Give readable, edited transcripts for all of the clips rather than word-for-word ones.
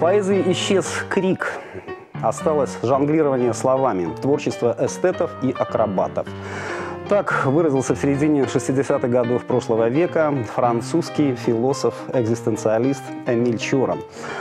поэзии исчез крик. Осталось жонглирование словами, творчество эстетов и акробатов. Так выразился в середине 60-х годов прошлого века французский философ-экзистенциалист Эмиль Чоран.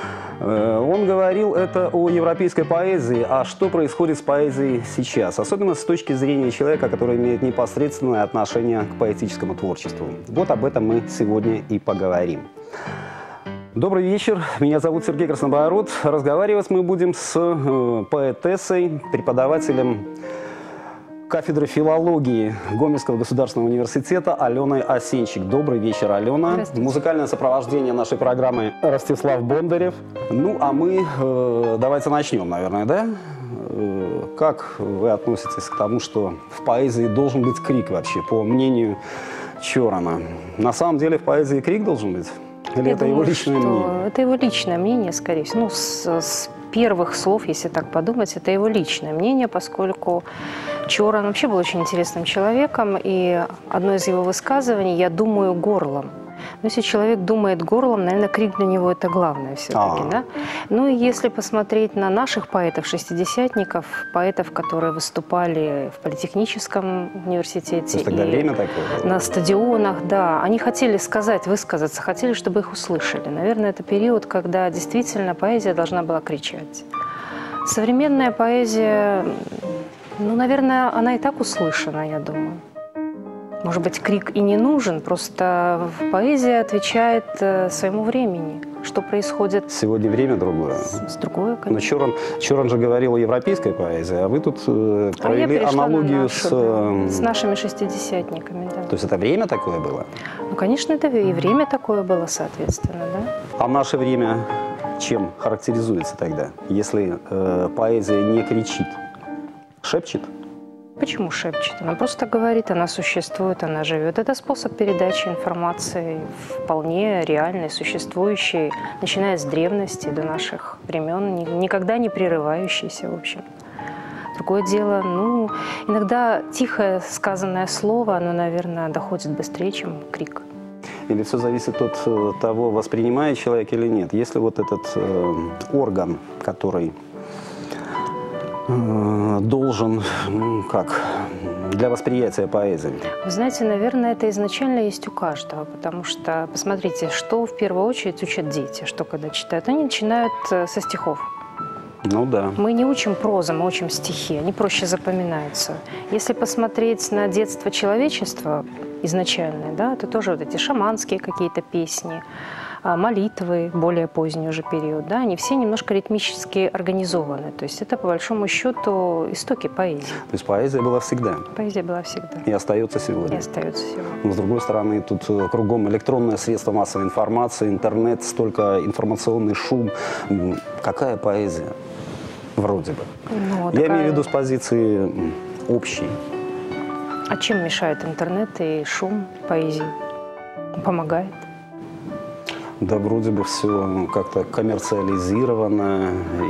Он говорил это о европейской поэзии, а что происходит с поэзией сейчас, особенно с точки зрения человека, который имеет непосредственное отношение к поэтическому творчеству. Вот об этом мы сегодня и поговорим. Добрый вечер, меня зовут Сергей Краснобород. Разговаривать мы будем с поэтессой, преподавателем кафедры филологии Гомельского государственного университета Аленой Осенчик. Добрый вечер, Алена. Музыкальное сопровождение нашей программы Ростислав Бондарев. Ну, а мы давайте начнем, наверное, да? Как вы относитесь к тому, что в поэзии должен быть крик вообще, по мнению Чорана? На самом деле в поэзии крик должен быть? Или это его личное мнение? Это его личное мнение, скорее всего. Ну, с первых слов, если так подумать, это его личное мнение, поскольку Чоран вообще был очень интересным человеком, и одно из его высказываний «я думаю горлом». Но если человек думает горлом, наверное, крик для него – это главное все-таки. Да? Ну и если посмотреть на наших поэтов-шестидесятников, поэтов, которые выступали в политехническом университете, и тогда время такое было. На стадионах, да, они хотели сказать, высказаться, хотели, чтобы их услышали. Наверное, это период, когда действительно поэзия должна была кричать. Современная поэзия, ну, наверное, она и так услышана, я думаю. Может быть, крик и не нужен, просто поэзия отвечает своему времени. Что происходит? Сегодня время другое. С другое, конечно. Но Чоран же говорил о европейской поэзии, а вы тут провели аналогию с нашими шестидесятниками. Да. То есть это время такое было? Ну, конечно, это и время такое было, соответственно, да. А наше время чем характеризуется тогда, если поэзия не кричит, шепчет? Почему шепчет? Она просто говорит, она существует, она живет. Это способ передачи информации, вполне реальный, существующий, начиная с древности до наших времен, никогда не прерывающийся, в общем. Другое дело, ну, иногда тихое сказанное слово, оно, наверное, доходит быстрее, чем крик. Или все зависит от того, воспринимает человек или нет. Если вот этот орган, который должен, для восприятия поэзии? Вы знаете, наверное, это изначально есть у каждого, потому что, посмотрите, что в первую очередь учат дети, что когда читают. Они начинают со стихов. Ну да. Мы не учим прозу, мы учим стихи, они проще запоминаются. Если посмотреть на детство человечества изначальное, да, то тоже вот эти шаманские какие-то песни, молитвы, более поздний уже период, да, они все немножко ритмически организованы. То есть это, по большому счету, истоки поэзии. То есть поэзия была всегда? Поэзия была всегда. И остается сегодня? И остается сегодня. Но, с другой стороны, тут кругом электронное средство массовой информации, интернет, столько информационный шум. Какая поэзия? Вроде бы. Ну, Я имею в виду с позиции общей. А чем мешает интернет и шум поэзии? Помогает? Да, вроде бы все как-то коммерциализировано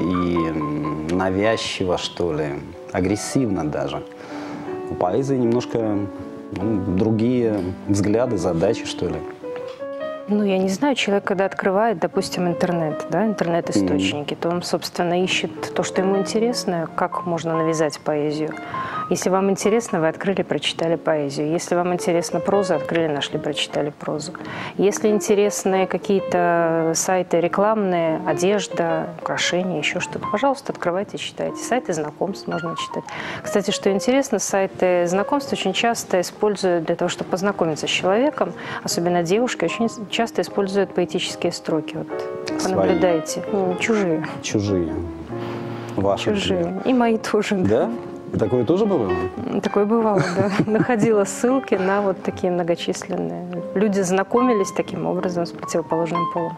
и навязчиво, что ли, агрессивно даже. У поэзии немножко другие взгляды, задачи, что ли. Ну, я не знаю, человек, когда открывает, допустим, интернет, да, интернет-источники, то он, собственно, ищет то, что ему интересно, как можно навязать поэзию. Если вам интересно, вы открыли, прочитали поэзию. Если вам интересна проза, открыли, нашли, прочитали прозу. Если интересны какие-то сайты рекламные, одежда, украшения, еще что-то, пожалуйста, открывайте, читайте. Сайты знакомств можно читать. Кстати, что интересно, сайты знакомств очень часто используют для того, чтобы познакомиться с человеком, особенно девушки, очень часто используют поэтические строки. Вот, понаблюдайте. Чужие. Чужие. Ваши. Чужие. И мои тоже. Да? И такое тоже бывало? Такое бывало, да. Находила ссылки на вот такие многочисленные. Люди знакомились таким образом с противоположным полом.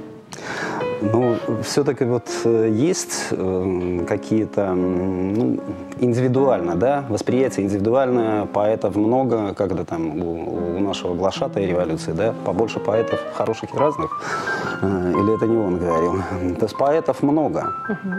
Ну, все-таки вот есть какие-то индивидуально, да, восприятие индивидуальное, поэтов много, когда там у нашего глашатая революции, да, побольше поэтов хороших и разных, или это не он говорил. То есть поэтов много.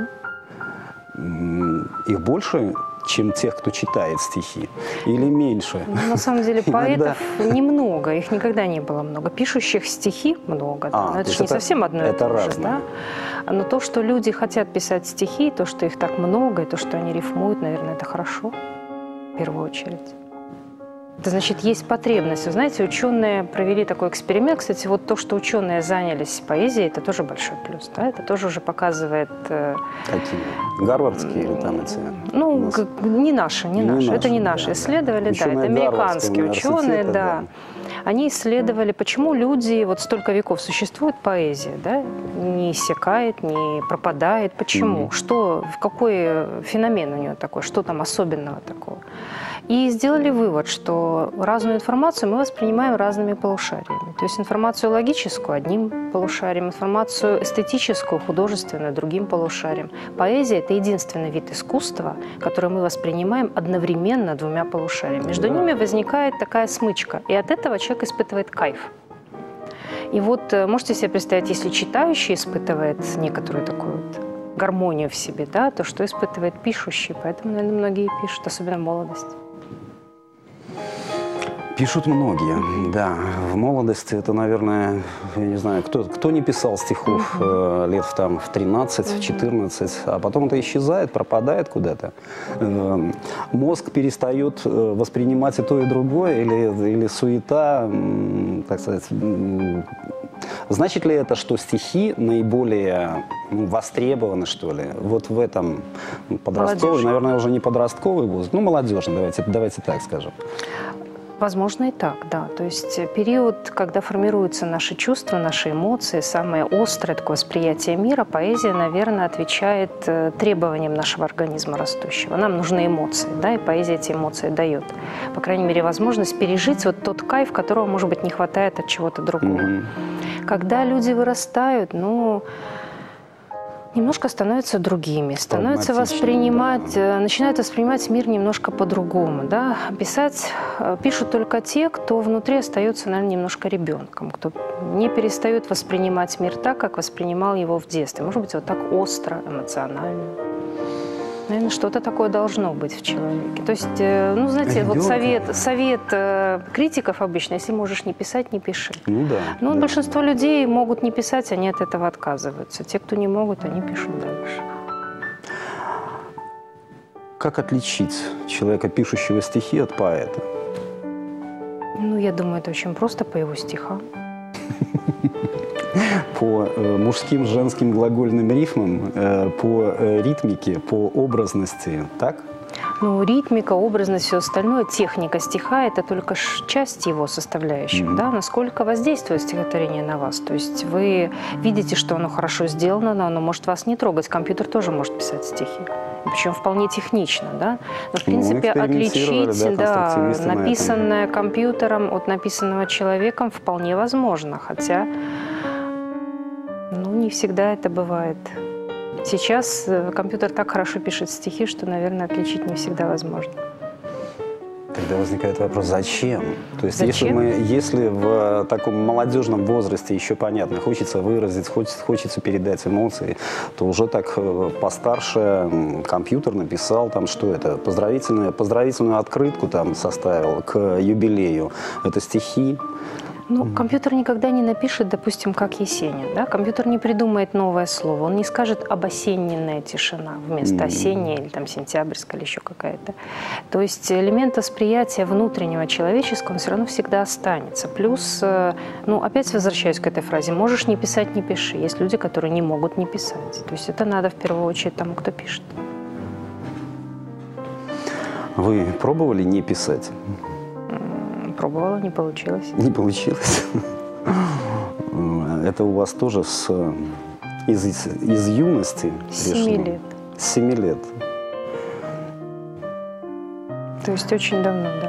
Их больше, чем тех, кто читает стихи, или меньше? Ну, на самом деле поэтов немного, их никогда не было много. Пишущих стихи много, да. Но это же не совсем одно и то же, да? Но то, что люди хотят писать стихи, то, что их так много, и то, что они рифмуют, наверное, это хорошо, в первую очередь. Это значит, есть потребность. Вы знаете, ученые провели такой эксперимент. Кстати, вот то, что ученые занялись поэзией, это тоже большой плюс. Да? Это тоже уже показывает... Какие? Гарвардские или там эти? Ну, не наши, не наши. Это не наши. Да, исследовали, да, это американские ученые, да. Они исследовали, почему люди, вот столько веков существует поэзия, да, не иссякает, не пропадает. Почему? Что, какой феномен у нее такой, что там особенного такого? И сделали вывод, что разную информацию мы воспринимаем разными полушариями. То есть информацию логическую – одним полушарием, информацию эстетическую, художественную – другим полушарием. Поэзия – это единственный вид искусства, который мы воспринимаем одновременно двумя полушариями. Между ними возникает такая смычка, и от этого человек испытывает кайф. И вот можете себе представить, если читающий испытывает некоторую такую вот гармонию в себе, да, то что испытывает пишущий. Поэтому, наверное, многие пишут, особенно в молодости. Пишут многие, да. В молодости это, наверное, я не знаю, кто не писал стихов лет в 13, в 14, а потом это исчезает, пропадает куда-то. Мозг перестает воспринимать и то, и другое, или суета, так сказать. Значит ли это, что стихи наиболее востребованы, что ли, вот в этом подростковый, наверное, уже не подростковый возраст, молодежный, давайте так скажем? Возможно, и так, да. То есть период, когда формируются наши чувства, наши эмоции, самое острое такое восприятие мира, поэзия, наверное, отвечает требованиям нашего организма растущего. Нам нужны эмоции, да, и поэзия эти эмоции дает. По крайней мере, возможность пережить вот тот кайф, которого, может быть, не хватает от чего-то другого. Когда люди вырастают, немножко становятся другими, начинают воспринимать мир немножко по-другому. Да? Пишут только те, кто внутри остается, наверное, немножко ребенком, кто не перестает воспринимать мир так, как воспринимал его в детстве. Может быть, вот так остро, эмоционально. Наверное, что-то такое должно быть в человеке. То есть, знаете, вот совет критиков обычно, если можешь не писать, не пиши. Но большинство людей могут не писать, они от этого отказываются. Те, кто не могут, они пишут дальше. Как отличить человека, пишущего стихи, от поэта? Я думаю, это очень просто по его стихам. По мужским, женским глагольным рифмам, по ритмике, по образности, так? Ритмика, образность, все остальное, техника стиха – это только часть его составляющих, да, насколько воздействует стихотворение на вас. То есть вы видите, что оно хорошо сделано, но оно может вас не трогать. Компьютер тоже может писать стихи. Причем вполне технично, да. Но, в принципе, отличить написанное компьютером от написанного человеком вполне возможно, хотя не всегда это бывает. Сейчас компьютер так хорошо пишет стихи, что, наверное, отличить не всегда возможно. Тогда возникает вопрос, зачем? То есть, зачем? если в таком молодежном возрасте еще понятно, хочется выразить, хочется передать эмоции, то уже так постарше компьютер написал, там, что это, поздравительную открытку там составил к юбилею. Это стихи. Компьютер никогда не напишет, допустим, как Есенин. Да? Компьютер не придумает новое слово. Он не скажет «обосененная тишина» вместо «осенняя» или там «сентябрьская» или еще какая-то. То есть элемент восприятия внутреннего человеческого, он все равно всегда останется. Плюс, опять возвращаюсь к этой фразе, можешь не писать – не пиши. Есть люди, которые не могут не писать. То есть это надо в первую очередь тому, кто пишет. Вы пробовали не писать? Пробовала, не получилось. Не получилось? Это у вас тоже из юности? С 7 лет. С 7 лет. То есть очень давно, да.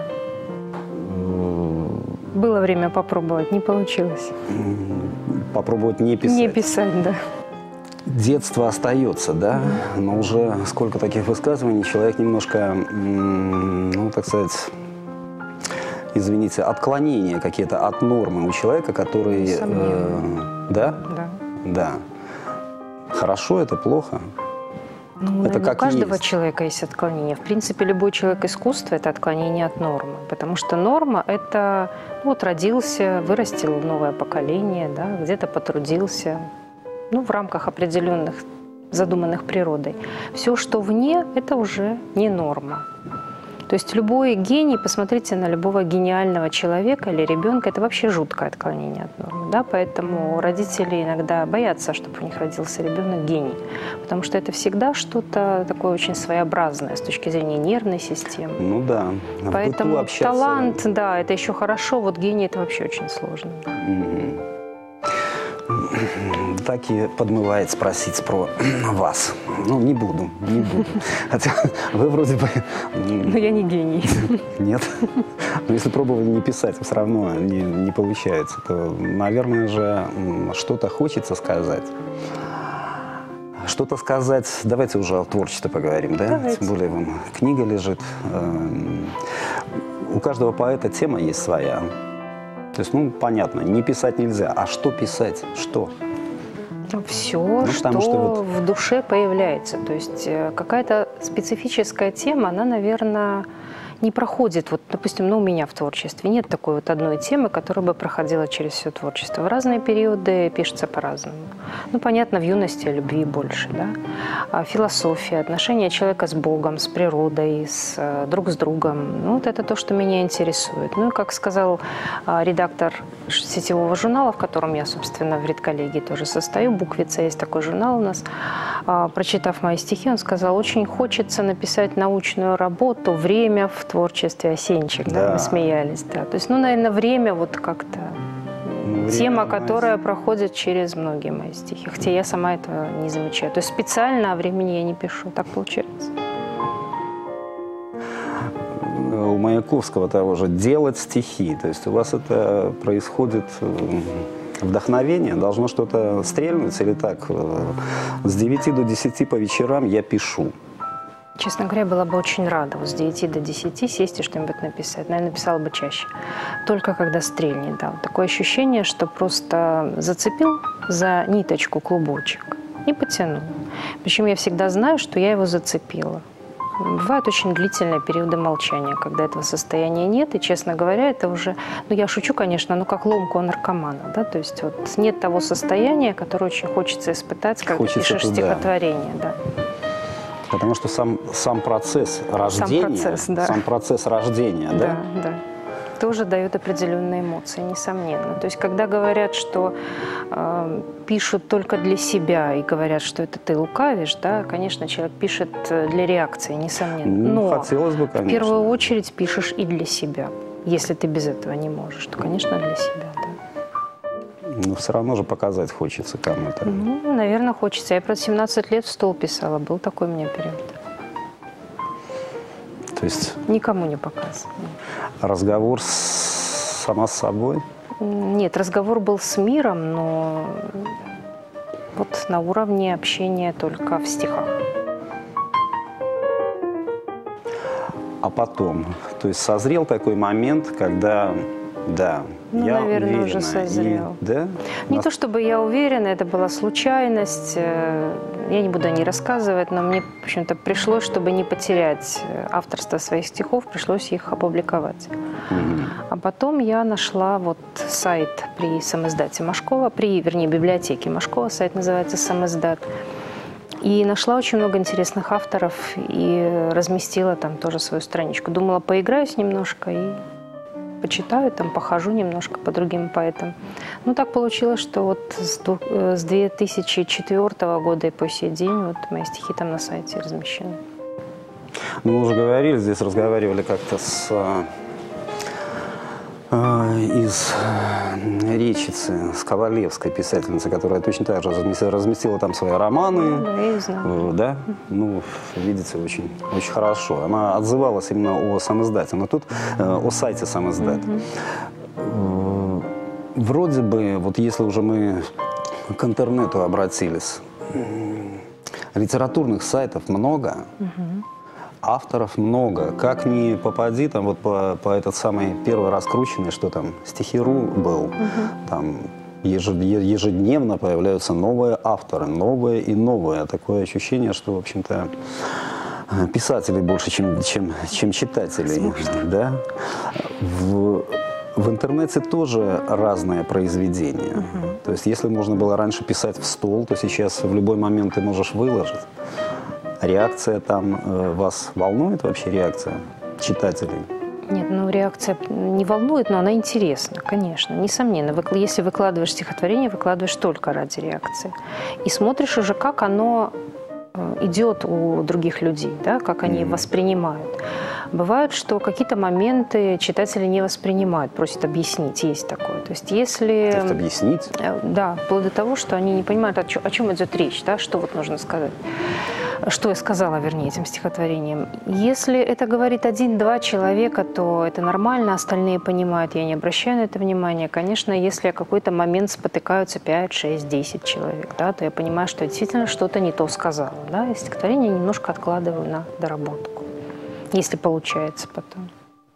Было время попробовать, не получилось. Попробовать не писать? Не писать, да. Детство остается, да? Но уже сколько таких высказываний, человек немножко, так сказать... Извините, отклонения какие-то от нормы у человека, который... Да? Да. Да. Хорошо это, плохо? Это как у каждого человека есть отклонения. В принципе, любой человек искусства – это отклонение от нормы. Потому что норма – это родился, вырастил новое поколение, да, где-то потрудился. ну, в рамках определенных, задуманных природой. Все, что вне, это уже не норма. То есть любой гений, посмотрите на любого гениального человека или ребенка, это вообще жуткое отклонение от нормы. Да? Поэтому родители иногда боятся, чтобы у них родился ребенок гений. Потому что это всегда что-то такое очень своеобразное с точки зрения нервной системы. Ну да. Поэтому талант, да, это еще хорошо, вот гений это вообще очень сложно. Так и подмывает спросить про вас. Ну, не буду. Хотя вы вроде бы... Но я не гений. Нет. Но если пробовали не писать, все равно не получается, то, наверное же, что-то хочется сказать. Что-то сказать... Давайте уже о творчестве поговорим, да? Давайте. Тем более, вон, книга лежит. У каждого поэта тема есть своя. То есть, ну, понятно, не писать нельзя. А что писать? Что? Все, что вот в душе появляется. То есть какая-то специфическая тема, она, наверное, не проходит. Вот, допустим, ну, у меня в творчестве нет такой вот одной темы, которая бы проходила через все творчество. В разные периоды пишется по-разному. Ну, понятно, в юности любви больше, да. А философия, отношения человека с Богом, с природой, друг с другом. Ну, вот это то, что меня интересует. Ну, и как сказал редактор сетевого журнала, в котором я, собственно, в редколлегии тоже состою, «Буквица», есть такой журнал у нас, прочитав мои стихи, он сказал, очень хочется написать научную работу «Время в творчестве Осенчик». Да, мы смеялись. Да. То есть, ну, наверное, время вот как-то тема, которая проходит через многие мои стихи. Хотя я сама этого не замечаю. То есть специально о времени я не пишу. Так получается. У Маяковского того же делать стихи. То есть у вас это происходит... Вдохновение, должно что-то стрельнуть или так? С 9 до 10 по вечерам я пишу. Честно говоря, была бы очень рада вот с 9 до 10 сесть и что-нибудь написать. Наверное, написала бы чаще. Только когда стрельнет, да. Вот такое ощущение, что просто зацепил за ниточку клубочек и потянул. Причем я всегда знаю, что я его зацепила. Бывают очень длительные периоды молчания, когда этого состояния нет. И, честно говоря, это уже, ну, я шучу, конечно, но как ломка у наркомана. Да? То есть вот нет того состояния, которое очень хочется испытать, когда пишешь стихотворение. Да. Потому что сам процесс рождения, сам процесс рождения, да? Да. Тоже дает определенные эмоции, несомненно. То есть, когда говорят, что пишут только для себя и говорят, что это ты лукавишь, да, конечно, человек пишет для реакции, несомненно. Но хотелось бы, конечно. В первую очередь пишешь и для себя. Если ты без этого не можешь, то, конечно, для себя, да. Но все равно же показать хочется кому-то. Ну, наверное, хочется. Я, правда, 17 лет в стол писала. Был такой у меня период. То есть... Никому не показывала. Разговор сама с собой? Нет, разговор был с миром, но вот на уровне общения только в стихах. А потом, то есть созрел такой момент, когда... Да, ну, я наверное, уверена. уже созрел. Да? Не то чтобы я уверена, это была случайность. Я не буду о ней рассказывать, но мне, в общем-то, пришлось, чтобы не потерять авторство своих стихов, пришлось их опубликовать. А потом я нашла вот сайт при самиздате Машкова, вернее, библиотеке Машкова, сайт называется «Самиздат». И нашла очень много интересных авторов и разместила там тоже свою страничку. Думала, поиграюсь немножко и почитаю, там похожу немножко по другим поэтам. Ну, так получилось, что вот с 2004 года и по сей день вот мои стихи там на сайте размещены. Ну, мы уже говорили, здесь разговаривали как-то из Речицы, с Ковалевской писательницей, которая точно так же разместила там свои романы. Да, я знаю. Да? Ну, видите, очень, очень хорошо. Она отзывалась именно о самиздате, но тут о сайте самиздат. Вроде бы, вот если уже мы к интернету обратились, литературных сайтов много, авторов много. Как ни попади, там вот по этот самый первый раскрученный, что там, Стихи.ру был, там ежедневно появляются новые авторы, новые и новые. Такое ощущение, что, в общем-то, писателей больше, чем читателей. Да? В интернете тоже разные произведения. То есть если можно было раньше писать в стол, то сейчас в любой момент ты можешь выложить. Реакция там вас волнует вообще, реакция читателей? Нет, ну реакция не волнует, но она интересна, конечно, несомненно. Если выкладываешь стихотворение, выкладываешь только ради реакции. И смотришь уже, как оно идет у других людей, да, как они воспринимают. Бывает, что какие-то моменты читатели не воспринимают, просят объяснить, есть такое. То есть если... То есть объяснить? Да, вплоть до того, что они не понимают, о чем идет речь, да, что вот нужно сказать. Что я сказала, вернее, этим стихотворением. Если это говорит 1-2 человека, то это нормально, остальные понимают, я не обращаю на это внимания. Конечно, если в какой-то момент спотыкаются 5, 6, 10 человек, да, то я понимаю, что я действительно что-то не то сказала. Да, и стихотворение немножко откладываю на доработку, если получается потом.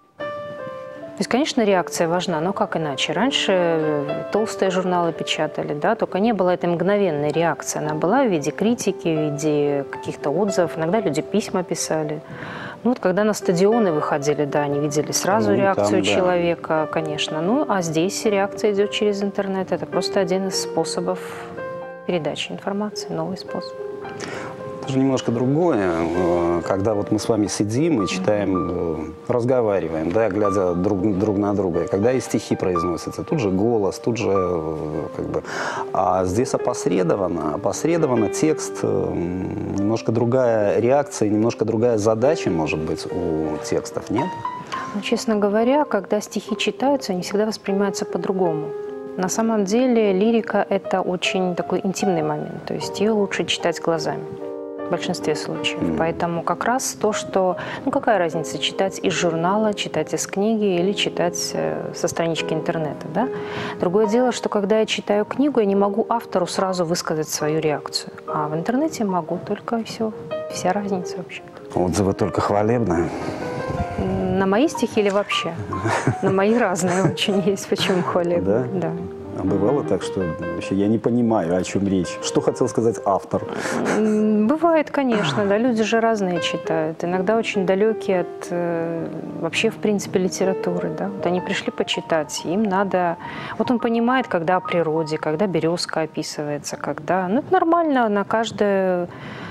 То есть, конечно, реакция важна, но как иначе? Раньше толстые журналы печатали, да, только не было этой мгновенной реакции. Она была в виде критики, в виде каких-то отзывов. Иногда люди письма писали. Ну, вот когда на стадионы выходили, да, они видели сразу реакцию там, человека, конечно. Ну, а здесь реакция идет через интернет. Это просто один из способов передачи информации, новый способ. Это же немножко другое, когда вот мы с вами сидим и читаем, разговариваем, да, глядя друг на друга. И когда и стихи произносятся, тут же голос, тут же как бы... А здесь опосредованно текст, немножко другая реакция, немножко другая задача, может быть, у текстов, нет? Ну, честно говоря, когда стихи читаются, они всегда воспринимаются по-другому. На самом деле лирика – это очень такой интимный момент, то есть ее лучше читать глазами. В большинстве случаев. Поэтому как раз то, что... Ну, какая разница, читать из журнала, читать из книги или читать со странички интернета, да? Другое дело, что когда я читаю книгу, я не могу автору сразу высказать свою реакцию. А в интернете могу, только все. Вся разница вообще. Отзывы только хвалебные. На мои стихи или вообще? На мои разные очень есть. Почему хвалебные? Да? А бывало так, что вообще я не понимаю, о чем речь. Что хотел сказать автор? Бывает, конечно, да. Люди же разные читают. Иногда очень далекие от вообще, в принципе, литературы. Да? Вот они пришли почитать, им надо... Вот он понимает, когда о природе, когда березка описывается, когда... Ну, это нормально, на каждое...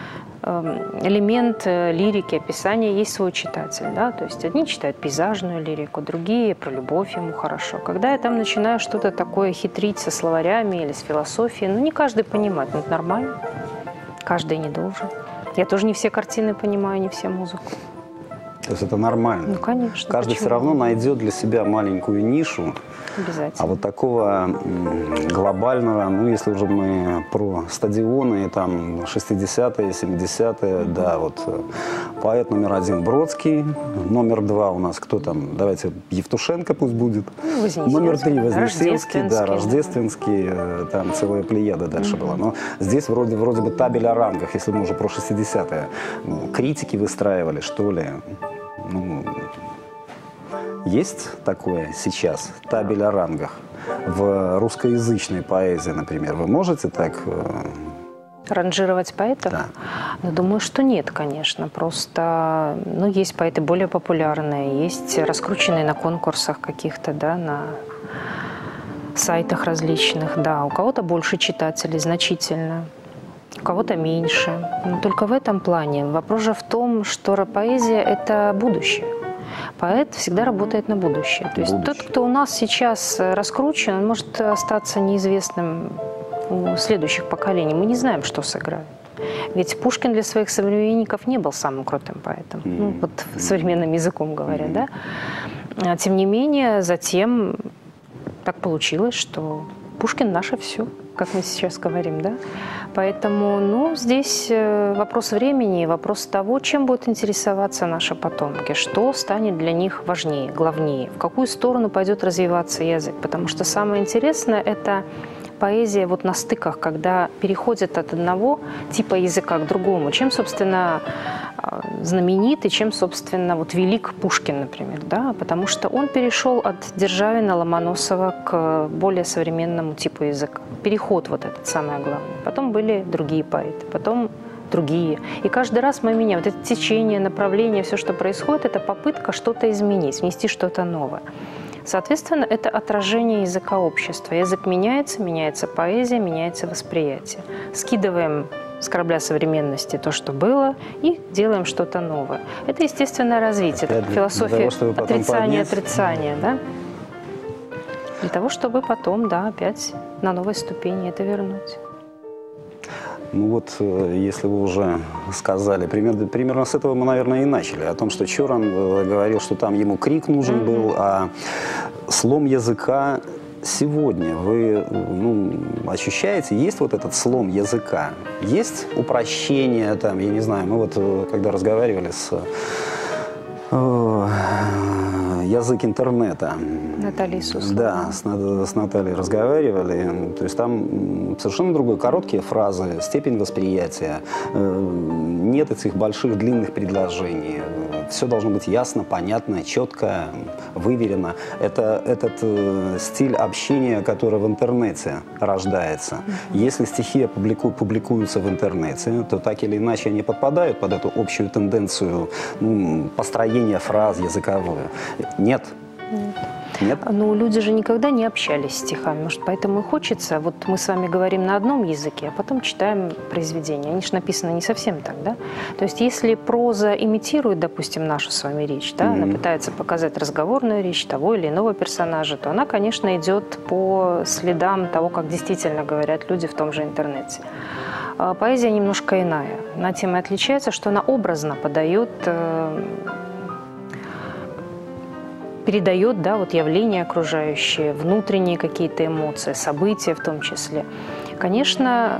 элемент лирики, описания есть свой читатель. Да? То есть одни читают пейзажную лирику, другие про любовь ему хорошо. Когда я там начинаю что-то такое хитрить со словарями или с философией, ну не каждый понимает, но это нормально. Каждый не должен. Я тоже не все картины понимаю, не все музыку. То есть это нормально? Ну, конечно. Каждый все равно найдет для себя маленькую нишу. Обязательно. А вот такого глобального, ну, если уже мы про стадионы, там, 60-е, 70-е, да, вот поэт номер 1 Бродский, номер 2 у нас кто там? Давайте, Евтушенко пусть будет. Ну, номер 3 Вознесенский, да, Рождественский, Рождественский, там целая плеяда дальше была. Но здесь вроде бы табель о рангах, если мы уже про 60-е. Критики выстраивали, что ли. Ну, есть такое сейчас, табель о рангах? В русскоязычной поэзии, например, вы можете так... Ранжировать поэтов? Да. Ну, думаю, что нет, конечно. Просто, ну, есть поэты более популярные, есть раскрученные на конкурсах каких-то, да, на сайтах различных, да. У кого-то больше читателей, значительно. У кого-то меньше. Но только в этом плане. Вопрос же в том, что поэзия – это будущее. Поэт всегда работает на будущее. То есть тот, кто у нас сейчас раскручен, он может остаться неизвестным у следующих поколений. Мы не знаем, что сыграет. Ведь Пушкин для своих современников не был самым крутым поэтом. Ну, вот современным языком говоря, да. Тем не менее, затем так получилось, что Пушкин наше все, как мы сейчас говорим, да. Поэтому, ну, здесь вопрос времени, вопрос того, чем будут интересоваться наши потомки, что станет для них важнее, главнее, в какую сторону пойдет развиваться язык. Потому что самое интересное – это поэзия вот на стыках, когда переходит от одного типа языка к другому. Чем, собственно, знаменит и чем, собственно, вот велик Пушкин, например, да? Потому что он перешел от Державина, Ломоносова к более современному типу языка. Переход вот этот самое главное. Потом были другие поэты, потом другие. И каждый раз мы меняем. Вот это течение, направление, все, что происходит, это попытка что-то изменить, внести что-то новое. Соответственно, это отражение языка общества. Язык меняется, меняется поэзия, меняется восприятие. Скидываем с корабля современности то, что было, и делаем что-то новое. Это естественное развитие, это философия отрицания, да? Для того, чтобы потом, да, опять на новой ступени это вернуть. Ну вот, если вы уже сказали, примерно с этого мы, наверное, и начали, о том, что Чоран говорил, что там ему крик нужен был, а слом языка сегодня вы ощущаете, есть вот этот слом языка, есть упрощение, там, я не знаю, мы вот когда разговаривали с язык интернета. Наталья Суслова. Да, с Натальей разговаривали. То есть там совершенно другой, короткие фразы, степень восприятия. Нет этих больших длинных предложений. Все должно быть ясно, понятно, четко, выверено. Это этот стиль общения, который в интернете рождается. Если стихи публикуются в интернете, то так или иначе они подпадают под эту общую тенденцию построения фраз языковую. Нет. Нет? Ну, люди же никогда не общались стихами, может, поэтому и хочется. Вот мы с вами говорим на одном языке, а потом читаем произведения. Они же написаны не совсем так, да? То есть, если проза имитирует, допустим, нашу с вами речь, да, она пытается показать разговорную речь того или иного персонажа, то она, конечно, идет по следам того, как действительно говорят люди в том же интернете. Поэзия немножко иная. Она тем и отличается, что она образно передает, да, вот явления окружающие, внутренние какие-то эмоции, события в том числе. Конечно,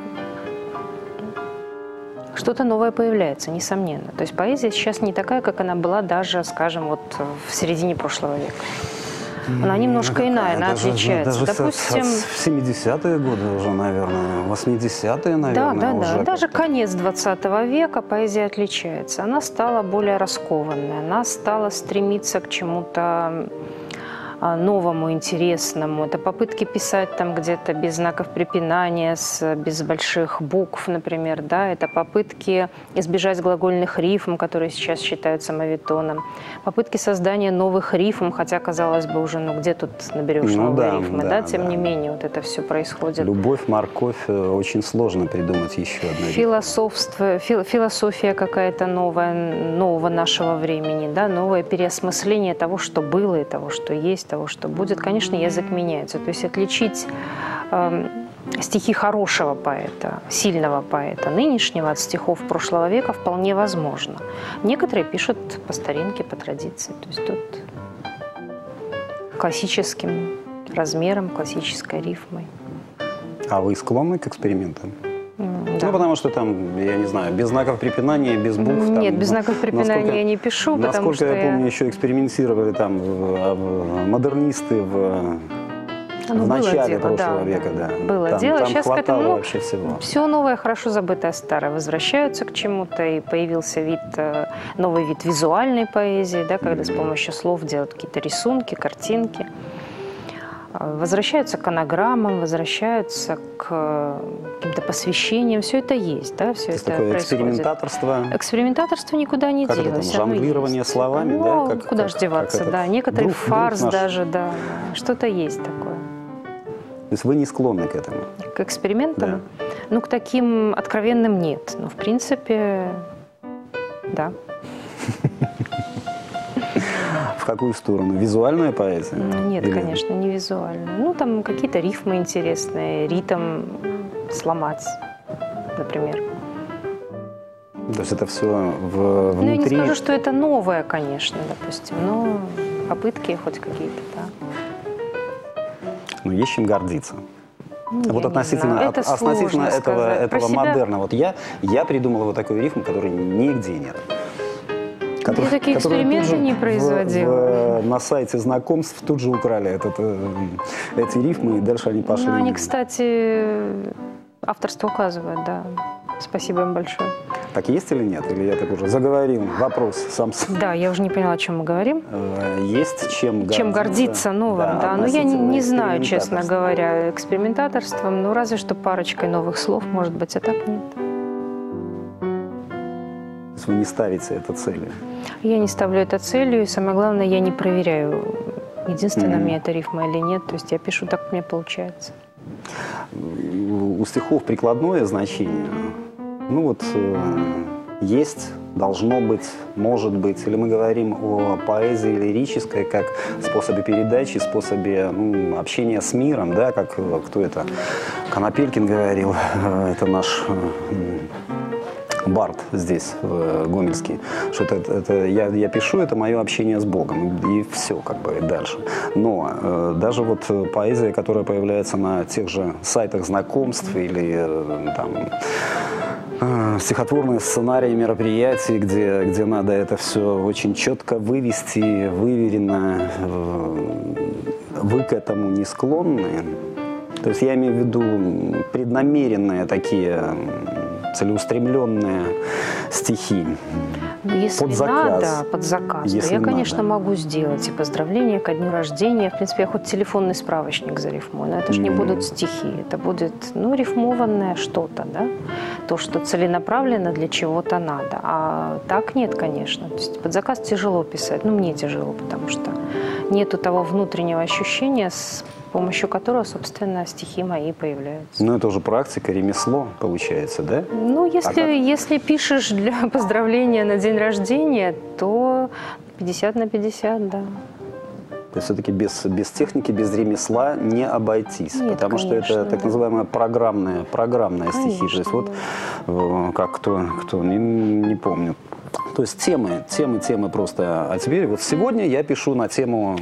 что-то новое появляется, несомненно. То есть поэзия сейчас не такая, как она была даже, скажем, вот в середине прошлого века. Она немножко иная, она отличается. Даже допустим, в 70-е годы уже, наверное, 80-е, наверное, уже. Даже конец 20 века поэзия отличается. Она стала более раскованной, она стала стремиться к чему-то новому, интересному. Это попытки писать там где-то без знаков препинания, без больших букв, например, да. Это попытки избежать глагольных рифм, которые сейчас считаются моветоном. Попытки создания новых рифм, хотя, казалось бы, уже, где тут наберешь новые рифмы, да. Тем не менее, вот это все происходит. Любовь, морковь, очень сложно придумать еще одно. Философия какая-то нового нашего времени, да, новое переосмысление того, что было и того, что есть, того, что будет, конечно, язык меняется. То есть отличить стихи хорошего поэта, сильного поэта нынешнего от стихов прошлого века вполне возможно. Некоторые пишут по старинке, по традиции. То есть тут классическим размером, классической рифмой. А вы склонны к экспериментам? Да. Ну, потому что там, я не знаю, без знаков препинания, без букв. Нет, там, без знаков препинания я не пишу, потому что я помню, еще экспериментировали там модернисты в начале прошлого века. Да. Было дело. Там сейчас к этому вообще всего. Все новое, хорошо забытое старое возвращаются к чему-то, и появился новый вид визуальной поэзии, да, когда с помощью слов делают какие-то рисунки, картинки. Возвращаются к анаграммам, возвращаются к каким-то посвящениям. Все это есть, да, все это такое происходит. Экспериментаторство. Экспериментаторство никуда не делось. Это там, жонглирование словами, да? Куда же деваться, да. Некоторый фарс даже, да. Что-то есть такое. То есть вы не склонны к этому? К экспериментам? Да. К таким откровенным нет. Но, в принципе, да. В какую сторону? Визуальная поэзия? Нет, конечно, не визуальная. Там какие-то рифмы интересные, ритм сломать, например. То есть это все внутри? Я не скажу, что это новое, конечно, допустим, но попытки хоть какие-то, да. Но есть чем гордиться. Вот относительно этого модерна. Вот я придумал вот такой рифм, который нигде нет. Я такие эксперименты не производила. На сайте знакомств тут же украли эти рифмы, и дальше они пошли. Они, кстати, авторство указывают, да. Спасибо им большое. Так есть или нет? Или я так уже заговорил? Вопрос сам. Да, я уже не поняла, о чем мы говорим. Есть чем гордиться. Чем гордиться новым, да. Но я не знаю, честно говоря, экспериментаторством. Разве что парочкой новых слов, может быть, а так нет. Вы не ставите это целью? Я не ставлю это целью, и самое главное, я не проверяю Единственное, мне это рифма или нет. То есть я пишу так, как мне получается. У стихов прикладное значение. Ну вот есть, должно быть, может быть. Или мы говорим о поэзии лирической как способе передачи, способе общения с миром, да, как кто это? Конопелькин говорил, это наш бард здесь, гомельский, что я пишу, это мое общение с Богом, и все, как бы, дальше. Но даже вот поэзия, которая появляется на тех же сайтах знакомств или там стихотворные сценарии мероприятий, где надо это все очень четко вывести, выверено, вы к этому не склонны. То есть я имею в виду преднамеренные такие целеустремленные стихи. Если под заказ. надо, под заказ, Если то я, конечно, надо. могу сделать и поздравления ко дню рождения. В принципе, я хоть телефонный справочник зарифмую, но это же не будут стихи, это будет, рифмованное что-то, да? То, что целенаправленно для чего-то надо. А так нет, конечно. То есть под заказ тяжело писать, мне тяжело, потому что нету того внутреннего ощущения, с помощью которого, собственно, стихи мои появляются. Ну, это уже практика, ремесло получается, да? Если пишешь для поздравления на день рождения, то 50 на 50, да. То есть все-таки без техники, без ремесла не обойтись. Нет, потому конечно, что это так называемые программные стихи. То есть вот как кто не помню. То есть темы просто. А теперь вот сегодня я пишу на тему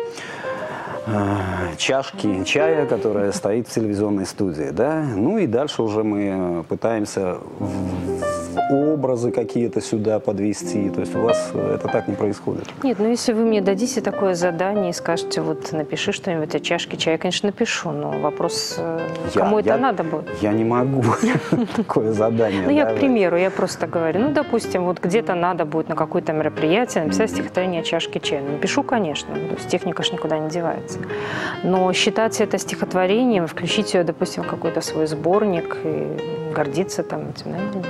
чашки чая, которая стоит в телевизионной студии, да, и дальше уже мы пытаемся в образы какие-то сюда подвести, то есть у вас это так не происходит. Нет, если вы мне дадите такое задание и скажете, вот напиши что-нибудь о чашке чая, я, конечно, напишу, но вопрос, кому это надо будет? Я не могу такое задание. Я, к примеру, я просто говорю, допустим, вот где-то надо будет на какое-то мероприятие написать стихотворение о чашке чая. Напишу, конечно, то есть техника ж никуда не девается. Но считать это стихотворением, включить ее, допустим, в какой-то свой сборник и гордиться этим, наверное.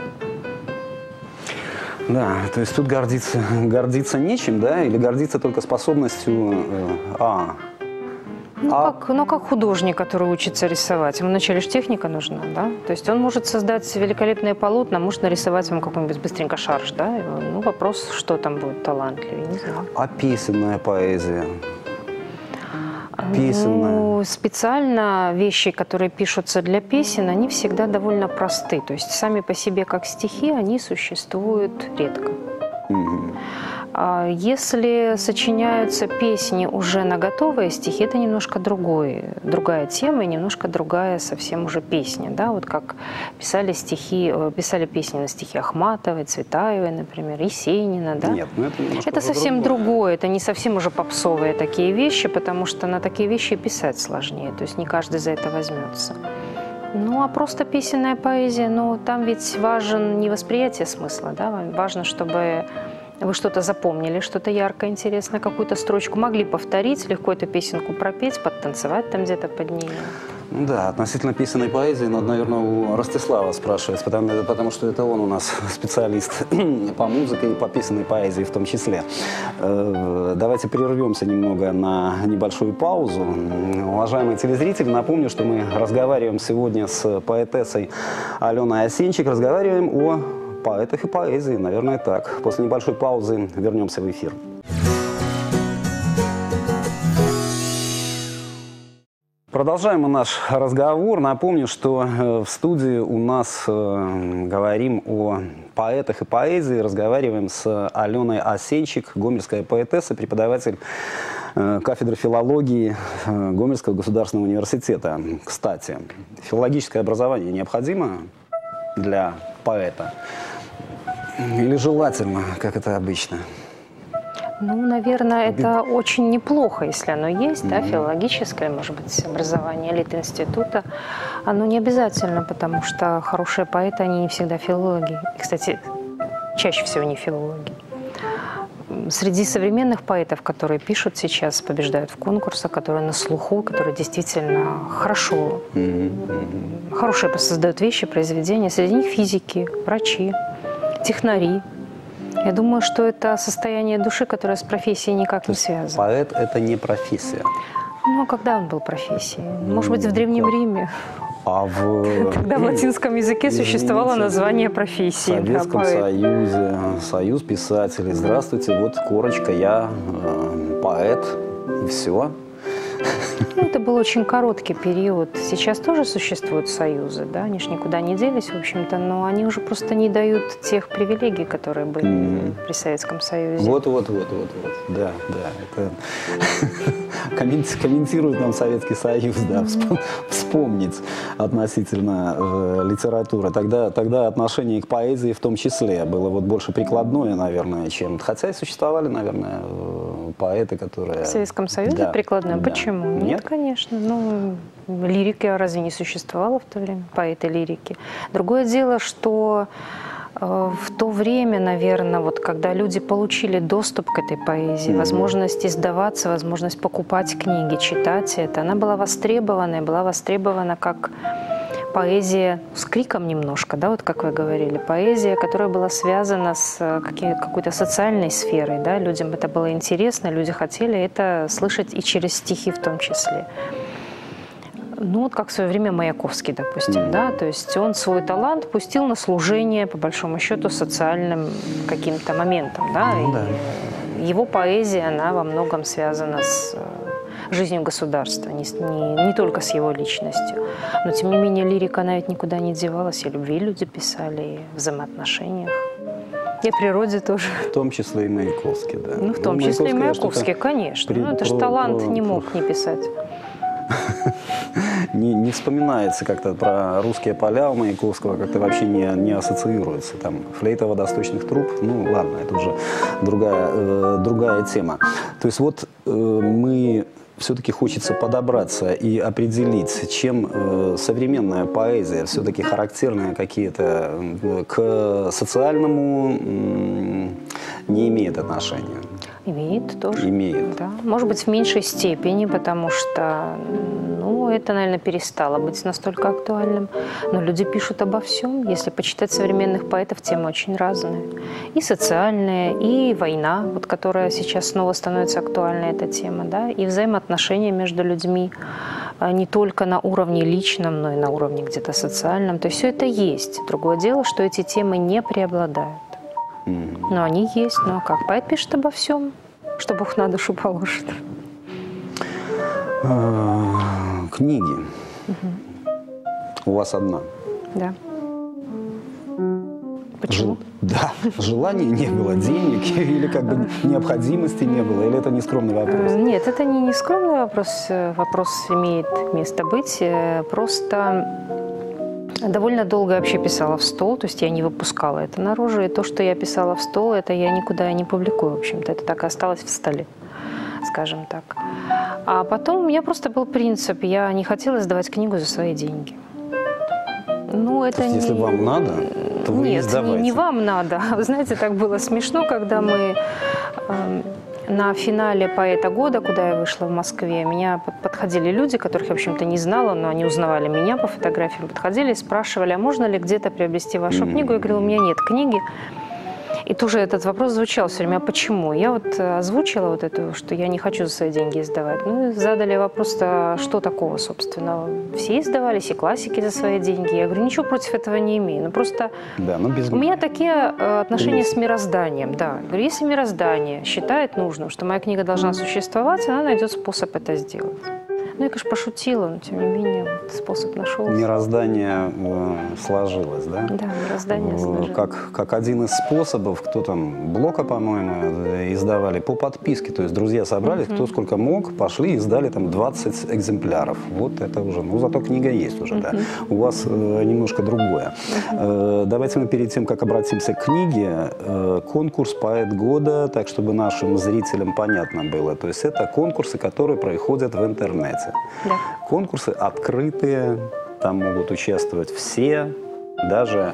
Да, то есть тут гордиться нечем, да, или гордиться только способностью как художник, который учится рисовать. Ему вначале же техника нужна, да? То есть он может создать великолепные полотна, может нарисовать вам какой-нибудь быстренько шарж, да? Вопрос, что там будет талантливее, не знаю. А песенная поэзия? Специально вещи, которые пишутся для песен, они всегда довольно просты. То есть сами по себе как стихи они существуют редко. Если сочиняются песни уже на готовые стихи, это немножко другая тема и немножко другая совсем уже песня. Да? Вот как писали песни на стихи Ахматовой, Цветаевой, например, Есенина. Да? Нет, это совсем другое, это не совсем уже попсовые такие вещи, потому что на такие вещи писать сложнее, то есть не каждый за это возьмется. А просто песенная поэзия, там ведь важен не восприятие смысла, да? Важно, чтобы вы что-то запомнили, что-то яркое, интересное, какую-то строчку могли повторить, легко эту песенку пропеть, подтанцевать там где-то под нее. Да, относительно песенной поэзии, надо, наверное, у Ростислава спрашивать, потому что это он у нас специалист по музыке и по песенной поэзии в том числе. Давайте прервемся немного на небольшую паузу. Уважаемые телезрители, напомню, что мы разговариваем сегодня с поэтессой Аленой Осенчик, разговариваем о поэтах и поэзии, наверное, так. После небольшой паузы вернемся в эфир. Продолжаем мы наш разговор. Напомню, что в студии у нас говорим о поэтах и поэзии. Разговариваем с Аленой Осенчик, гомельская поэтесса, преподаватель кафедры филологии Гомельского государственного университета. Кстати, филологическое образование необходимо для поэта? Или желательно, как это обычно? Наверное, это очень неплохо, если оно есть, да, филологическое, может быть, образование Литинститута. Оно не обязательно, потому что хорошие поэты, они не всегда филологи. И, кстати, чаще всего не филологи. Среди современных поэтов, которые пишут сейчас, побеждают в конкурсах, которые на слуху, которые действительно хорошие создают вещи, произведения, среди них физики, врачи, технари. Я думаю, что это состояние души, которое с профессией никак не связано. Поэт – это не профессия. Ну, а когда он был профессией? Может быть, в Древнем Риме? Когда в латинском языке существовало название профессии. В Советском Союзе, Союз писателей. Здравствуйте, вот корочка, я поэт, и все. Ну, это был очень короткий период. Сейчас тоже существуют союзы, да, они же никуда не делись, в общем-то, но они уже просто не дают тех привилегий, которые были при Советском Союзе. Вот. Да. Это комментирует нам Советский Союз, да, вспомнить относительно литературы. Тогда отношение к поэзии в том числе было вот больше прикладное, наверное, чем... Хотя и существовали, наверное, поэты, которые... В Советском Союзе да, прикладное? да. Почему? Нет, конечно. Ну, лирики разве не существовало в то время? Поэты лирики. Другое дело, что в то время, наверное, вот когда люди получили доступ к этой поэзии, возможность издаваться, возможность покупать книги, читать это, она была востребована как поэзия с криком немножко, да, вот как вы говорили, поэзия, которая была связана с какой-то социальной сферой, да, людям это было интересно, люди хотели это слышать и через стихи в том числе. Ну, вот как в свое время Маяковский, допустим, да, то есть он свой талант пустил на служение, по большому счету, социальным каким-то моментом, да, и его поэзия, она во многом связана с жизнью государства, не только с его личностью. Но, тем не менее, лирика, она ведь никуда не девалась, и любви люди писали, и в взаимоотношениях. И о природе тоже. В том числе и Маяковский, да. Ну, в том числе и Маяковский, конечно. Ну, это же талант не мог не писать. Не вспоминается как-то про русские поля у Маяковского, как-то вообще не ассоциируется. Там флейта водосточных труб, ну ладно, это уже другая тема. То есть вот мы все-таки хочется подобраться и определить, чем современная поэзия все-таки характерная какие-то к социальному не имеет отношения. Имеет тоже. Имеет. Да. Может быть, в меньшей степени, потому что, ну, это, наверное, перестало быть настолько актуальным. Но люди пишут обо всем. Если почитать современных поэтов, темы очень разные. И социальная, и война, вот, которая сейчас снова становится актуальной, эта тема, да, и взаимоотношения между людьми не только на уровне личном, но и на уровне где-то социальном. То есть все это есть. Другое дело, что эти темы не преобладают. Но они есть. Ну а как? Поэт пишет обо всем, что Бог на душу положит. Книги. У вас одна. Да. Почему? Да. Желания не было, денег или как бы необходимости не было, или это не скромный вопрос? Нет, это не скромный вопрос. Вопрос имеет место быть. Просто довольно долго я вообще писала в стол, то есть я не выпускала это наружу, и то, что я писала в стол, это я никуда не публикую, в общем-то, это так и осталось в столе, скажем так. А потом у меня просто был принцип, я не хотела сдавать книгу за свои деньги. Ну, это то есть, если вам надо, то вы Нет, издавайте. не вам надо. Вы знаете, так было смешно, когда мы на финале «Поэта года», куда я вышла в Москве, меня подходили люди, которых я, в общем-то, не знала, но они узнавали меня по фотографиям, подходили и спрашивали, а можно ли где-то приобрести вашу книгу? Я говорила, у меня нет книги. И тоже этот вопрос звучал все время, а почему? Я вот озвучила вот это, что я не хочу за свои деньги издавать. Ну, и задали вопрос, а что такого, собственно? Все издавались, и классики за свои деньги. Я говорю, ничего против этого не имею. Ну, просто да, ну, без... у меня такие отношения с мирозданием. Да. Я говорю, если мироздание считает нужным, что моя книга должна существовать, она найдет способ это сделать. Ну, я, конечно, пошутила, но, тем не менее, вот способ нашелся. Мироздание сложилось, да? Да, мироздание сложилось. Как один из способов, кто там, Блока, по-моему, издавали по подписке. То есть друзья собрались, кто сколько мог, пошли и издали там 20 экземпляров. Вот это уже, ну, зато книга есть уже, да. У вас немножко другое. Давайте мы перед тем, как обратимся к книге, конкурс «Поэт года», так, чтобы нашим зрителям понятно было. То есть это конкурсы, которые проходят в интернете. Да. Конкурсы открытые, там могут участвовать все, даже...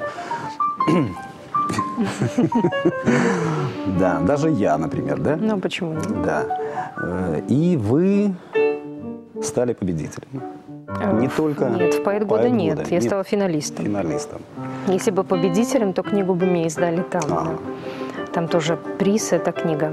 Да, даже я, например, да? Ну, почему нет? Да. И вы стали победителем. Не только... Нет, в «Поэт года» нет. Я стала финалистом. Финалистом. Если бы победителем, то книгу бы мне издали там. Да. Там тоже приз, эта книга.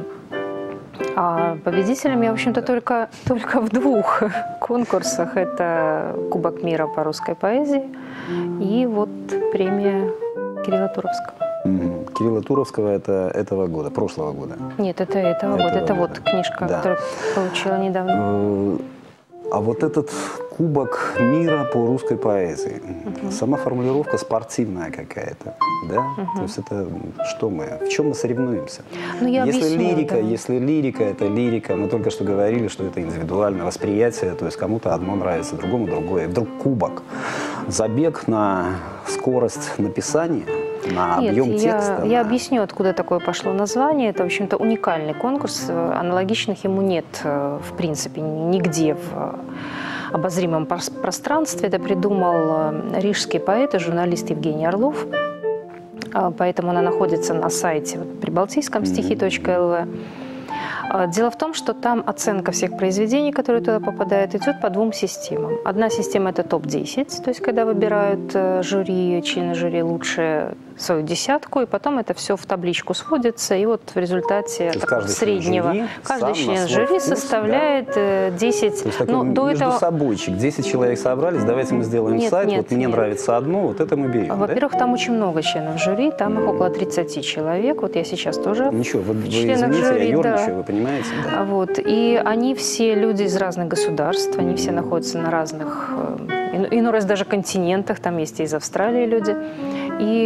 А победителем я, в общем-то, только в 2 конкурсах. Это Кубок мира по русской поэзии и вот премия Кирилла Туровского. Кирилла Туровского это этого года, прошлого года. Нет, это этого года. Это вот книжка, да. которую получила недавно. А вот этот Кубок мира по русской поэзии, сама формулировка спортивная какая-то, да? То есть это что мы, в чем мы соревнуемся? Ну, я если объясню, лирика, да. если лирика, это лирика, мы только что говорили, что это индивидуальное восприятие, то есть кому-то одно нравится, другому другое. И вдруг кубок, забег на скорость написания, на объем текста. Я объясню, откуда такое пошло название. Это, в общем-то, уникальный конкурс. Аналогичных ему нет, в принципе, нигде в обозримом пространстве. Это придумал рижский поэт и журналист Евгений Орлов. Поэтому она находится на сайте прибалтийском стихи.лв. Дело в том, что там оценка всех произведений, которые туда попадают, идет по 2 системам. Одна система – это топ-10, то есть когда выбирают жюри, члены жюри лучшие свою десятку, и потом это все в табличку сводится, и вот в результате среднего каждый член жюри составляет 10. То есть такой между собойчик. 10 человек собрались, давайте мы сделаем сайт, вот мне нравится одно, вот это мы берем. Во-первых, там очень много членов жюри, там их около 30 человек, вот я сейчас тоже Ничего, вы членов извините, жюри, я ерничаю, вы понимаете? Да. Вот, и они все люди из разных государств, они все находятся на разных, иной раз даже континентах, там есть и из Австралии люди. И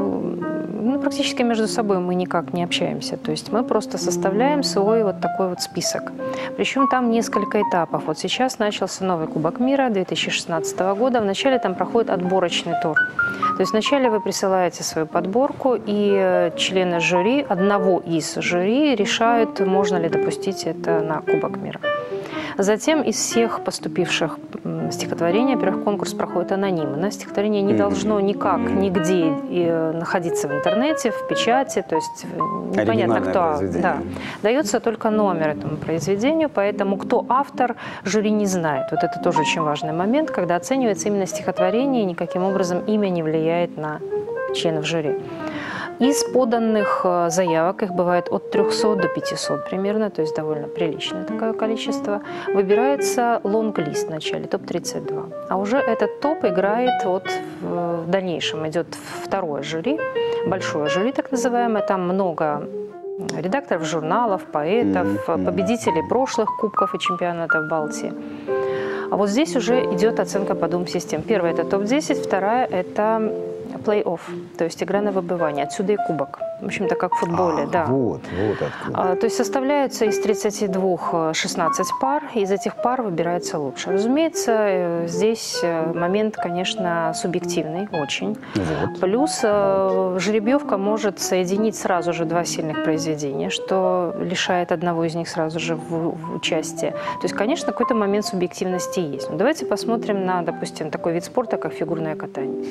практически между собой мы никак не общаемся. То есть мы просто составляем свой вот такой вот список. Причем там несколько этапов. Вот сейчас начался новый Кубок мира 2016 года. Вначале там проходит отборочный тур. То есть вначале вы присылаете свою подборку, и члены жюри, одного из жюри, решают, можно ли допустить это на Кубок мира. Затем из всех поступивших стихотворений, во-первых, конкурс проходит анонимно. Стихотворение не должно никак, нигде находиться в интернете, в печати, то есть непонятно, кто. Да. Дается только номер этому произведению, поэтому кто автор, жюри не знает. Вот это тоже очень важный момент, когда оценивается именно стихотворение, и никаким образом имя не влияет на членов жюри. Из поданных заявок, их бывает от 300 до 500 примерно, то есть довольно приличное такое количество, выбирается лонг-лист в начале, топ-32. А уже этот топ играет, вот в дальнейшем идет второе жюри, большое жюри так называемое, там много редакторов журналов, поэтов, победителей прошлых кубков и чемпионатов Балтии. А вот здесь уже идет оценка по 2 системам. Первая – это топ-10, вторая – это плей-офф, то есть игра на выбывание. Отсюда и кубок. В общем-то, как в футболе, да. Вот откуда. То есть составляются из 32 16 пар, и из этих пар выбирается лучше. Разумеется, здесь момент, конечно, субъективный, очень. Плюс жеребьевка может соединить сразу же 2 сильных произведения, что лишает одного из них сразу же в участии. То есть, конечно, какой-то момент субъективности есть. Но давайте посмотрим на, допустим, такой вид спорта, как фигурное катание.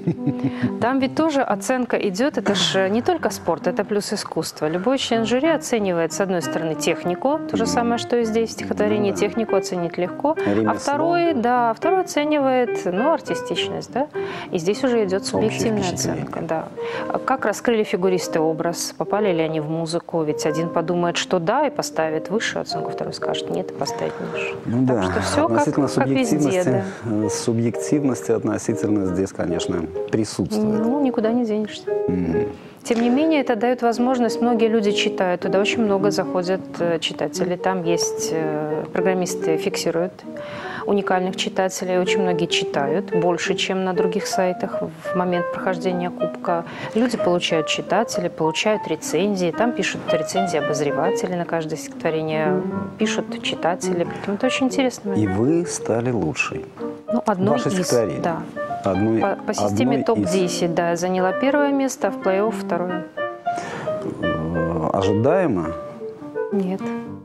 Там ведь тоже оценка идет, это же не только спорт, это плюс искусство. Любой член жюри оценивает, с одной стороны, технику, то же самое, что и здесь в стихотворении, технику оценить легко, а второй оценивает, артистичность, да, и здесь уже идет субъективная оценка, да. Как раскрыли фигуристы образ, попали ли они в музыку, ведь один подумает, что да, и поставит высшую оценку, второй скажет нет, и поставит ниже. Ну да, что все относительно как везде, да. Субъективности относительно здесь, конечно, присутствует. Ну, никуда не денешься. Тем не менее, это дает возможность, многие люди читают, туда очень много заходят читателей. Там есть программисты, фиксируют уникальных читателей, очень многие читают, больше, чем на других сайтах в момент прохождения кубка. Люди получают читателей, получают рецензии, там пишут рецензии обозреватели на каждое стихотворение, пишут читатели, поэтому это очень интересно. И вы стали лучшей. Ну, одной Ваше стихотворение. Да. По системе топ-10, да, заняла 1 место, а в плей-офф 2. Ожидаемо? Нет.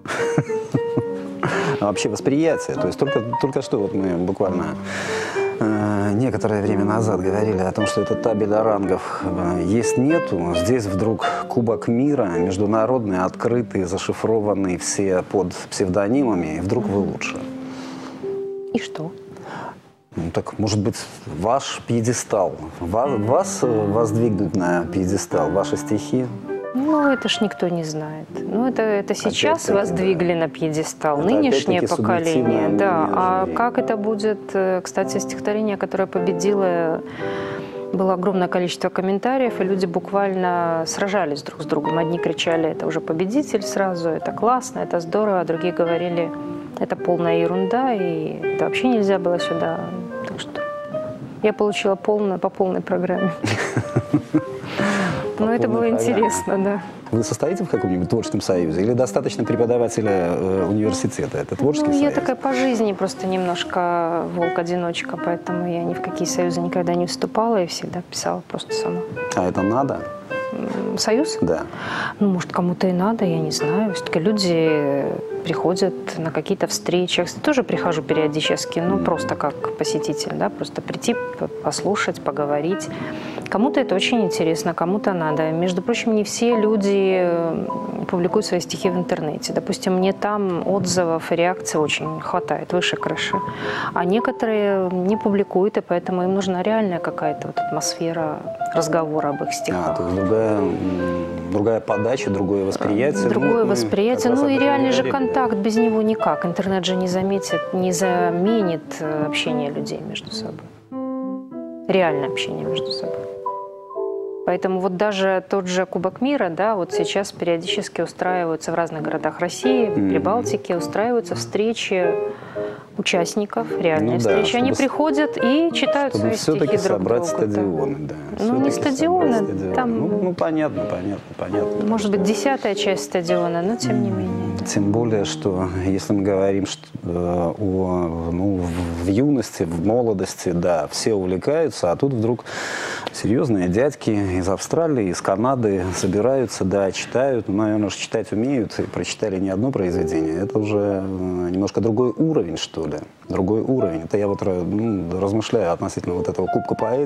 А вообще восприятие. То есть только что вот мы буквально некоторое время назад говорили о том, что это табель о рангах есть-нету. Здесь вдруг Кубок мира, международный, открытый, зашифрованный, все под псевдонимами, и вдруг вы лучше. И что? Ну, так, может быть, ваш пьедестал, вас воздвигнуть на пьедестал, ваши стихи? Ну, это ж никто не знает. Ну, это сейчас воздвигли на пьедестал, это нынешнее поколение. Да. А людей. как это будет? Кстати, стихотворение, которое победило, было огромное количество комментариев, и люди буквально сражались друг с другом. Одни кричали, это уже победитель сразу, это классно, это здорово, а другие говорили, это полная ерунда, и это вообще нельзя было сюда. Так что я получила по полной программе. Но это было интересно, да. Вы состоите в каком-нибудь творческом союзе или достаточно преподавателя университета? Это творческий Ну, я союз? такая по жизни просто немножко волк-одиночка, поэтому я ни в какие союзы никогда не вступала и всегда писала просто сама. А это надо? Союз? Да. Ну, может, кому-то и надо, я не знаю. Все-таки люди приходят на какие-то встречи. Я, кстати, тоже прихожу периодически, ну, просто как посетитель, да, просто прийти, послушать, поговорить. Кому-то это очень интересно, кому-то надо. Между прочим, не все люди публикуют свои стихи в интернете. Допустим, мне там отзывов и реакций очень хватает, выше крыши. А некоторые не публикуют, и поэтому им нужна реальная какая-то вот атмосфера разговора об их стихах. То есть другая подача, другое восприятие. Другое восприятие. Ну и реальный же контакт, без него никак. Интернет же не заменит общение людей между собой. Реальное общение между собой. Поэтому вот даже тот же Кубок мира, да, вот сейчас периодически устраиваются в разных городах России, Прибалтики, устраиваются встречи участников, реальные встречи. Они приходят и читают свои стихи друг другу. Собрать стадионы, да. Ну, не стадионы, там... Ну, понятно. Может быть, 10-я часть стадиона, но тем не менее. Тем более, что если мы говорим в юности, в молодости, да, все увлекаются, а тут вдруг серьезные дядьки из Австралии, из Канады собираются, да, читают, наверное, читать умеют, и прочитали не одно произведение. Это уже немножко другой уровень, что ли. Другой уровень. Это я вот размышляю относительно вот этого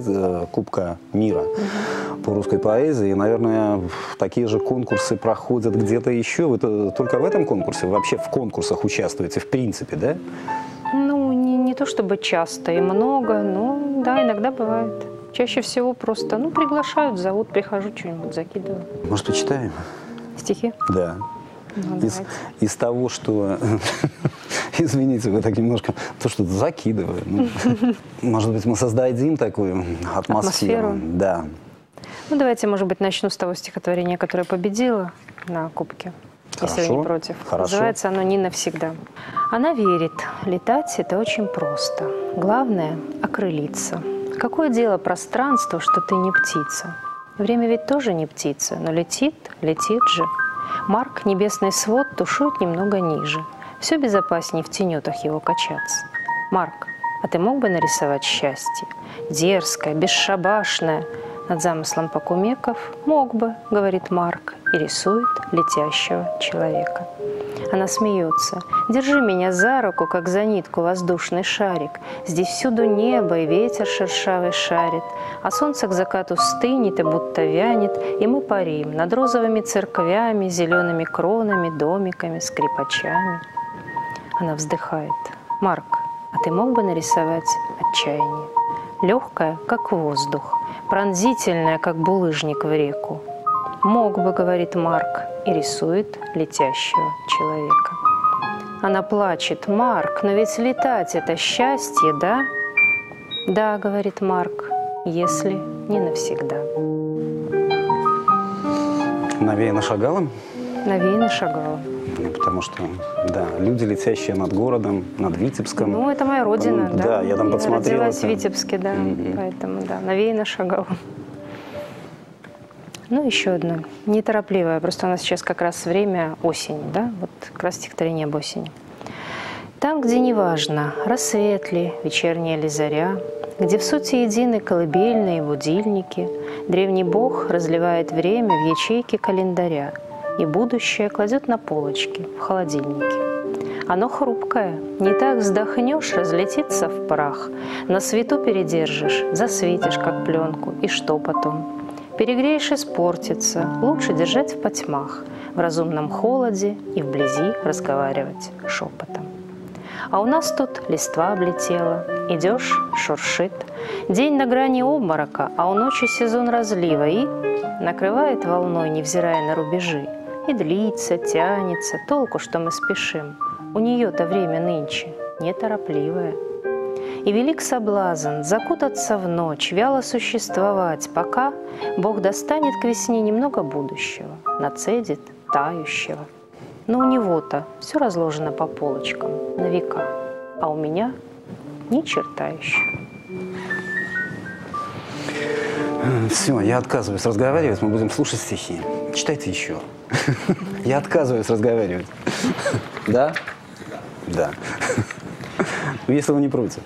Кубка мира по русской поэзии. И, наверное, такие же конкурсы проходят где-то еще. Вы только в этом конкурсе? Вы вообще в конкурсах участвуете, в принципе, да? Ну, не то чтобы часто и много, но да, иногда бывает. Чаще всего просто, приглашают, зовут, прихожу, что-нибудь закидываю. Может, почитаем? Стихи? Да. Ну, из того, что... Извините, вы так немножко... То, что закидываю. Может быть, мы создадим такую атмосферу? Да. Ну, давайте, может быть, начну с того стихотворения, которое победило на Кубке. Хорошо. Если вы не против. Хорошо. Называется оно «Не навсегда». Она верит, летать – это очень просто. Главное – окрылиться. Какое дело пространство, что ты не птица? Время ведь тоже не птица, но летит же. Марк небесный свод тушует немного ниже. Все безопаснее в тенетах его качаться. Марк, а ты мог бы нарисовать счастье? Дерзкое, бесшабашное. Над замыслом Покумеков мог бы, говорит Марк, и рисует летящего человека. Она смеется. Держи меня за руку, как за нитку воздушный шарик. Здесь всюду небо и ветер шершавый шарит, а солнце к закату стынет и будто вянет, и мы парим над розовыми церквями, зелеными кронами, домиками, скрипачами. Она вздыхает. Марк, а ты мог бы нарисовать отчаяние? Легкое, как воздух, пронзительное, как булыжник в реку. Мог бы, говорит Марк, и рисует летящего человека. Она плачет. Марк, но ведь летать – это счастье, да? Да, говорит Марк, если не навсегда. Навеяно Шагалом? Навеяно Шагалом. Потому что, да, люди, летящие над городом, над Витебском. Ну, это моя родина, да. Да, я там подсмотрел. Родилась в Витебске, да, поэтому, да, навеяно Шагалом. Ну, еще одно, неторопливое, просто у нас сейчас как раз время осень, да, вот как раз стихотворение об осени. Там, где неважно, рассвет ли, вечерняя ли заря, где в сути едины колыбельные будильники, древний бог разливает время в ячейки календаря, и будущее кладет на полочки в холодильнике. Оно хрупкое, не так вздохнешь, разлетится в прах, на свету передержишь, засветишь, как пленку, и что потом? Перегреешь, испортится, лучше держать в потьмах, в разумном холоде и вблизи разговаривать шепотом. А у нас тут листва облетела, идешь, шуршит, день на грани обморока, а у ночи сезон разлива, и накрывает волной, невзирая на рубежи. И длится, тянется, толку, что мы спешим. У нее-то время нынче неторопливое. И велик соблазн закутаться в ночь, вяло существовать, пока Бог достанет к весне немного будущего, нацедит тающего. Но у него-то все разложено по полочкам на века, а у меня ни черта еще. Все, я отказываюсь разговаривать, мы будем слушать стихи. Читайте еще. Я отказываюсь разговаривать. Да? Да. Если вы не против.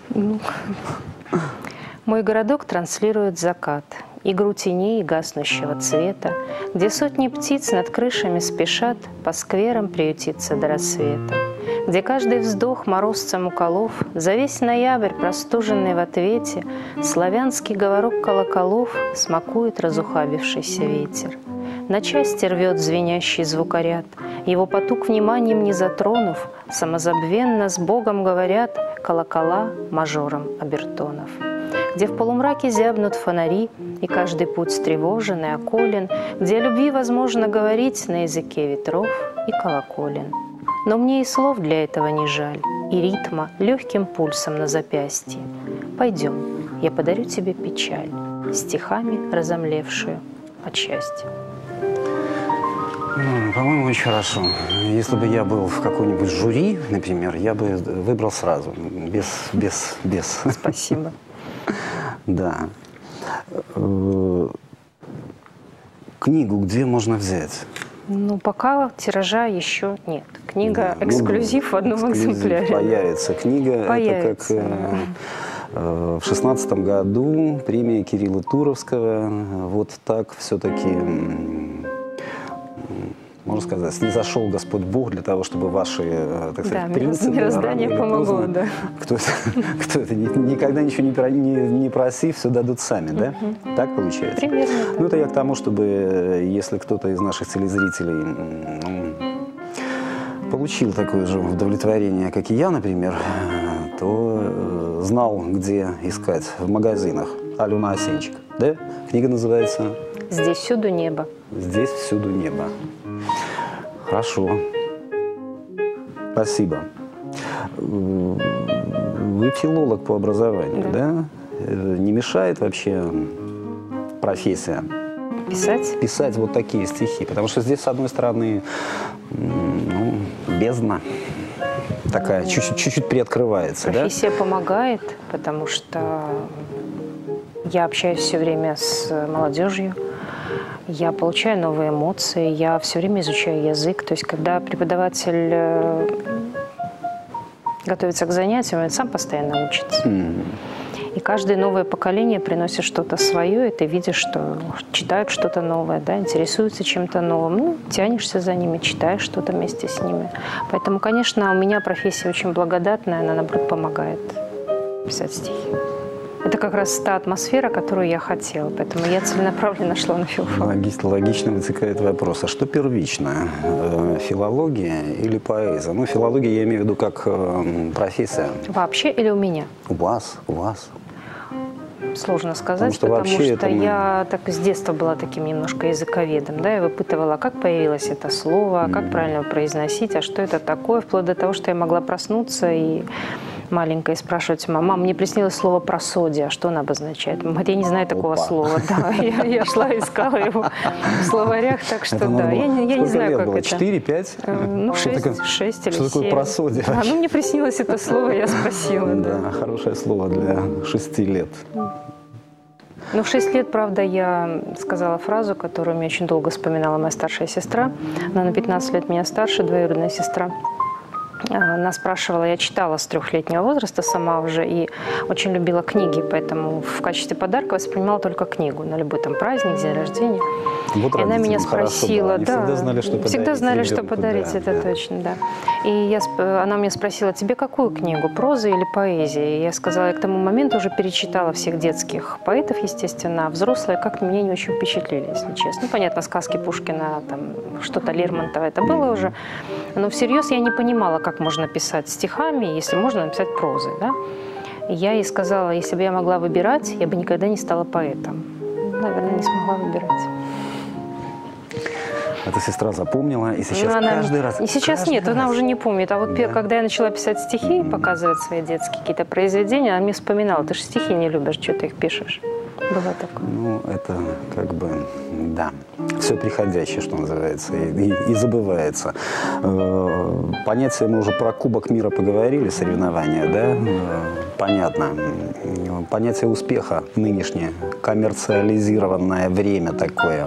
Мой городок транслирует закат, игру теней гаснущего цвета, где сотни птиц над крышами спешат по скверам приютиться до рассвета, где каждый вздох морозцем уколов, за весь ноябрь простуженный в ответе, славянский говорок колоколов смакует разухабившийся ветер. На части рвет звенящий звукоряд, его потуг вниманием не затронув, самозабвенно с Богом говорят колокола мажором обертонов, где в полумраке зябнут фонари, и каждый путь встревожен и околен, где о любви возможно говорить на языке ветров и колоколен. Но мне и слов для этого не жаль, и ритма легким пульсом на запястье. Пойдем, я подарю тебе печаль, стихами разомлевшую от счастья. По-моему, очень хорошо. Если бы я был в каком-нибудь жюри, например, я бы выбрал сразу, без. Спасибо. Да. Книгу где можно взять? Ну, пока тиража еще нет. Книга эксклюзив в одном экземпляре. Появится книга. Появится. Это как в 16-м году премия Кирилла Туровского. Вот так все-таки, можно сказать, снизошел Господь Бог для того, чтобы ваши, так сказать, принципы... Мироздание помогло, да. Кто это никогда ничего не проси, все дадут сами, да? Так получается? Примерно. Ну, это я к тому, чтобы, если кто-то из наших телезрителей получил такое же удовлетворение, как и я, например, то знал, где искать в магазинах. Алена Осенчик, да? Книга называется... «Здесь всюду небо». «Здесь всюду небо». Хорошо. Спасибо. Вы филолог по образованию, да? Не мешает вообще профессия? Писать? Писать вот такие стихи. Потому что здесь, с одной стороны, бездна такая, чуть-чуть приоткрывается. Профессия помогает, потому что я общаюсь все время с молодежью. Я получаю новые эмоции, я все время изучаю язык. То есть, когда преподаватель готовится к занятиям, он сам постоянно учится. И каждое новое поколение приносит что-то свое, и ты видишь, что читают что-то новое, да, интересуются чем-то новым. Ну, тянешься за ними, читаешь что-то вместе с ними. Поэтому, конечно, у меня профессия очень благодатная, она, наоборот, помогает писать стихи. Это как раз та атмосфера, которую я хотела, поэтому я целенаправленно шла на филфак. Логично вытекает вопрос, а что первично, филология или поэзия? Ну, филология я имею в виду как профессия. Вообще или у меня? У вас. Сложно сказать, потому что я так с детства была таким немножко языковедом, да, я выпытывала, как появилось это слово, как правильно его произносить, а что это такое, вплоть до того, что я могла проснуться и маленькая и спрашивать: мама, мне приснилось слово «просодия», что оно обозначает? Мама говорит: я не знаю такого слова. Да, я шла, искала его в словарях, так что да. Я не знаю, как это. 4-5? Ну, 6 или 7. Что такое «просодия»? Ну, мне приснилось это слово, я спросила. Да, хорошее слово для 6 лет. Ну, в 6 лет, правда, я сказала фразу, которую мне очень долго вспоминала моя старшая сестра. Она на 15 лет меня старше, двоюродная сестра. Она спрашивала, я читала с 3-летнего возраста сама уже и очень любила книги, поэтому в качестве подарка воспринимала только книгу на любой там праздник, день рождения. Вот и она меня спросила, да, всегда знали, что подарить. Всегда знали, что подарить, да, это да. Точно, да. И она меня спросила: тебе какую книгу, проза или поэзия? И я сказала, я к тому моменту уже перечитала всех детских поэтов, естественно, а взрослые как-то меня не очень впечатлили, если честно. Ну, понятно, сказки Пушкина, там что-то Лермонтова, это было уже. Но всерьез я не понимала, как можно писать стихами, если можно написать прозой, да. И я ей сказала, если бы я могла выбирать, я бы никогда не стала поэтом. Наверное, не смогла выбирать. Эта сестра запомнила, и сейчас каждый раз... И сейчас нет, она уже не помнит. А вот когда я начала писать стихи, показывать свои детские какие-то произведения, она мне вспоминала: ты же стихи не любишь, что ты их пишешь? Было такое. Ну, это как бы, да, все приходящее, что называется, и забывается. Понятие, мы уже про Кубок мира поговорили, соревнования, да, понятно. Понятие успеха нынешнее, коммерциализированное время такое,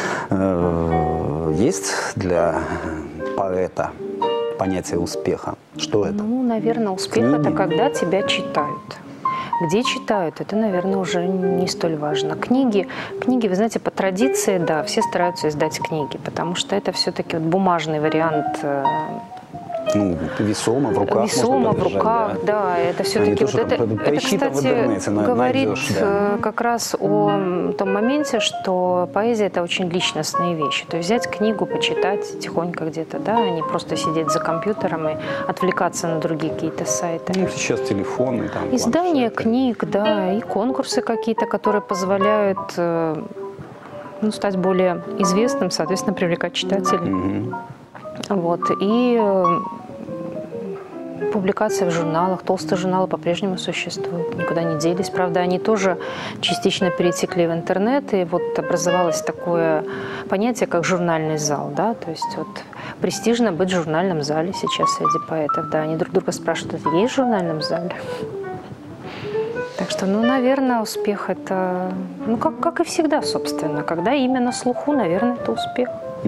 есть для поэта понятие успеха? Что это? Ну, наверное, успех – это когда тебя читают. Где читают, это, наверное, уже не столь важно. Книги, вы знаете, по традиции, да, все стараются издать книги, потому что это все-таки вот бумажный вариант. Ну, весомо в руках. Весомо в руках, да. Это все-таки вот это, кстати, говорит как раз о том моменте, что поэзия – это очень личностные вещи. То есть взять книгу, почитать тихонько где-то, да, а не просто сидеть за компьютером и отвлекаться на другие какие-то сайты. Ну, сейчас телефоны, там, издание книг, да, и конкурсы какие-то, которые позволяют стать более известным, соответственно, привлекать читателей. Вот. И публикации в журналах, толстые журналы по-прежнему существуют, никуда не делись. Правда, они тоже частично перетекли в интернет, и вот образовалось такое понятие, как журнальный зал, да, то есть вот престижно быть в журнальном зале сейчас среди поэтов, да, они друг друга спрашивают: есть в журнальном зале? Так что, наверное, успех – это, как и всегда, собственно, когда имя на слуху, наверное, это успех.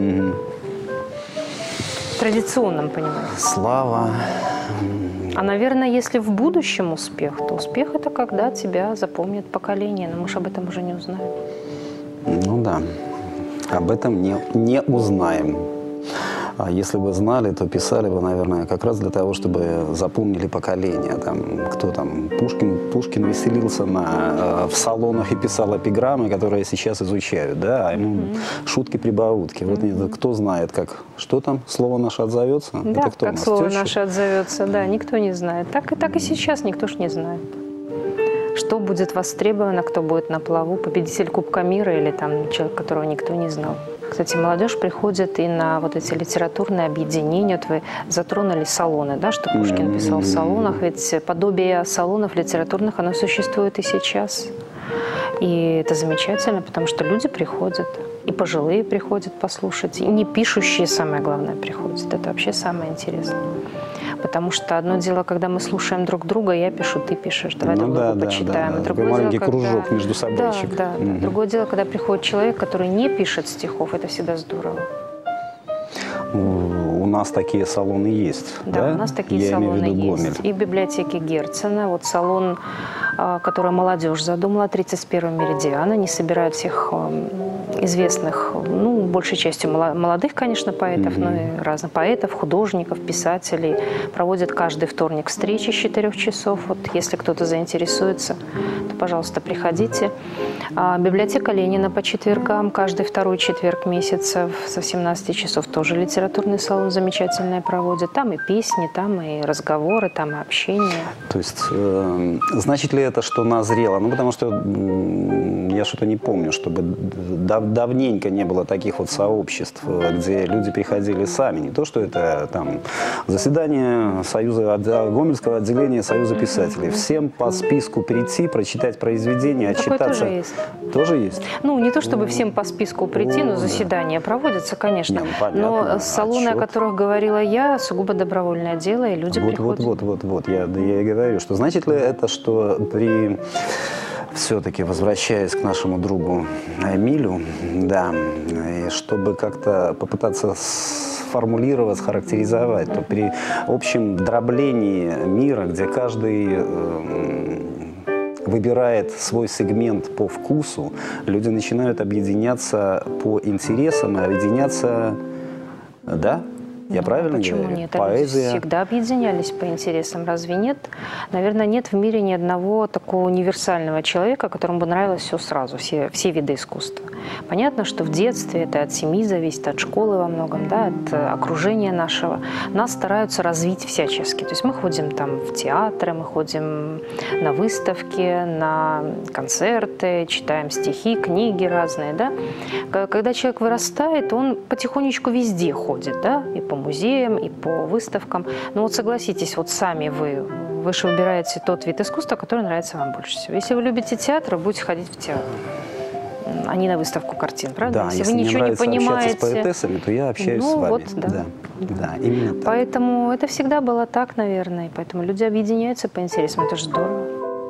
В традиционном понимании. Слава. А, наверное, если в будущем успех, то успех – это когда тебя запомнит поколение. Но мы же об этом уже не узнаем. Ну да, об этом не узнаем. А если бы знали, то писали бы, наверное, как раз для того, чтобы запомнили поколение. Там, кто там? Пушкин веселился в салонах и писал эпиграммы, которые сейчас изучают, да, а ему шутки-прибаутки. Вот кто знает, что там, слово наше отзовется? Да, это кто как слово наше отзовется, да, никто не знает. Так и сейчас никто ж не знает. Что будет востребовано, кто будет на плаву, победитель Кубка мира или там человек, которого никто не знал. Кстати, молодежь приходит и на вот эти литературные объединения. Вот вы затронули салоны, да, что Пушкин писал в салонах. Ведь подобие салонов литературных, оно существует и сейчас. И это замечательно, потому что люди приходят. И пожилые приходят послушать. И не пишущие, самое главное, приходят. Это вообще самое интересное. Потому что одно дело, когда мы слушаем друг друга, я пишу, ты пишешь, давай друг другу почитаем. Да. Другое маленький кружок между собой. Да. Другое дело, когда приходит человек, который не пишет стихов, это всегда здорово. У нас такие салоны есть. Да, у нас такие салоны есть. И в библиотеке Герцена. Вот салон, который молодежь задумала, 31-го меридиана. Они собирают всех известных, большей частью молодых, конечно, поэтов, но и разных поэтов, художников, писателей. Проводят каждый вторник встречи с 4 часов. Вот если кто-то заинтересуется, то, пожалуйста, приходите. Библиотека Ленина по четвергам, каждый второй четверг месяца со 17 часов тоже литературный салон замечательный проводит. Там и песни, там и разговоры, там и общение. То есть, значит ли это, что назрело? Потому что я что-то не помню, чтобы давненько не было таких вот сообществ, где люди приходили сами. Не то, что это там заседание Гомельского отделения Союза писателей. Всем по списку прийти, прочитать произведение, отчитаться. Такое тоже есть. Тоже есть? Не то, чтобы всем по списку прийти, но заседания проводятся, конечно. Но салоны, о которых говорила я, сугубо добровольное дело, и люди приходят. Вот. Я и говорю, что значит ли это, что все-таки, возвращаясь к нашему другу Эмилю, да, и чтобы как-то попытаться сформулировать, схарактеризовать, то при общем дроблении мира, где каждый выбирает свой сегмент по вкусу, люди начинают объединяться по интересам и объединяться, да? Я правильно почему говорю? нет? Поэзия. Они всегда объединялись по интересам. Разве нет? Наверное, нет в мире ни одного такого универсального человека, которому бы нравилось все сразу, все виды искусства. Понятно, что в детстве это от семьи зависит, от школы во многом, да, от окружения нашего. Нас стараются развить всячески. То есть мы ходим там в театры, мы ходим на выставки, на концерты, читаем стихи, книги разные, да. Когда человек вырастает, он потихонечку везде ходит, да, и по музеям, и по выставкам. Но вот согласитесь, вот сами вы же выбираете тот вид искусства, который нравится вам больше всего. Если вы любите театр, вы будете ходить в театр, а не на выставку картин, правда? Да, если вы мне ничего не понимаете, общаться с поэтессами, то я общаюсь с вами. Вот, да. Да, именно так. Поэтому это всегда было так, наверное. И поэтому люди объединяются по интересам. Это же здорово.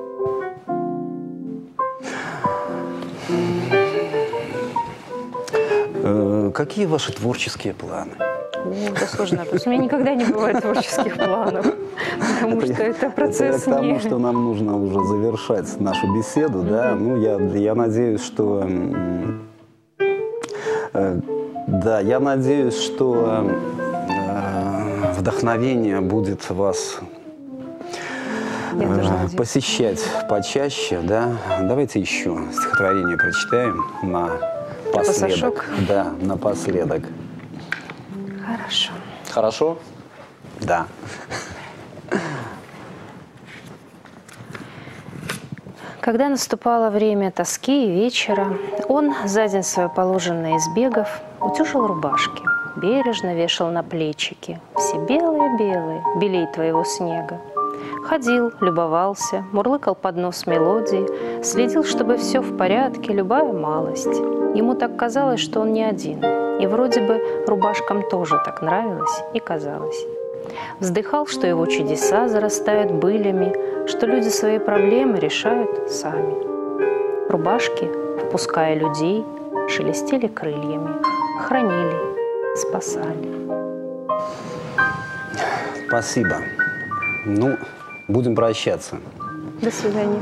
Какие ваши творческие планы? Это сложный вопрос. У меня никогда не бывает творческих планов, потому что это процесс к тому, что нам нужно уже завершать нашу беседу, да. Ну, я надеюсь, что вдохновение будет вас посещать почаще, да. Давайте еще стихотворение прочитаем напоследок. Да, напоследок. Хорошо. Хорошо? Да. Когда наступало время тоски и вечера, он, за день свой положенный из бегов, утюжил рубашки, бережно вешал на плечики, все белые-белые, белей твоего снега. Ходил, любовался, мурлыкал под нос мелодии, следил, чтобы все в порядке, любая малость. Ему так казалось, что он не один, и вроде бы рубашкам тоже так нравилось и казалось. Вздыхал, что его чудеса зарастают былями, что люди свои проблемы решают сами. Рубашки, впуская людей, шелестели крыльями, хранили, спасали. Спасибо. Ну, будем прощаться. До свидания.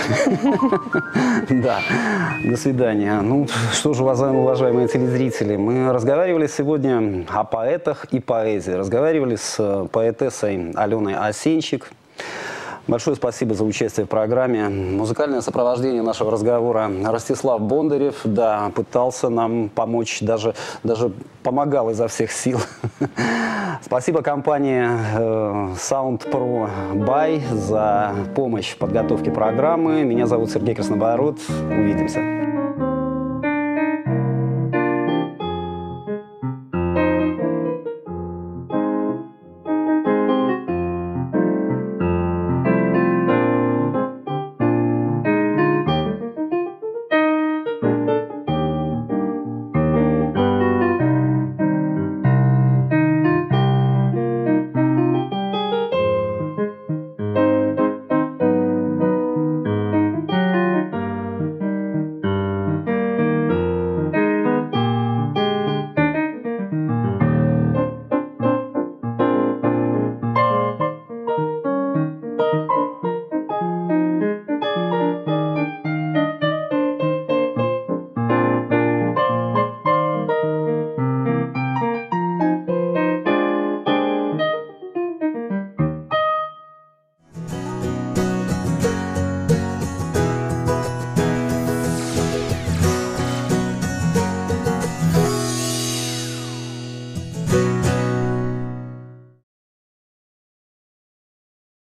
Да, до свидания. Ну, что же, уважаемые телезрители, мы разговаривали сегодня о поэтах и поэзии. Разговаривали с поэтессой Аленой Осенчик. Большое спасибо за участие в программе. Музыкальное сопровождение нашего разговора Ростислав Бондарев, да, пытался нам помочь, даже помогал изо всех сил. Спасибо компании Sound Pro By за помощь в подготовке программы. Меня зовут Сергей Краснобород. Увидимся.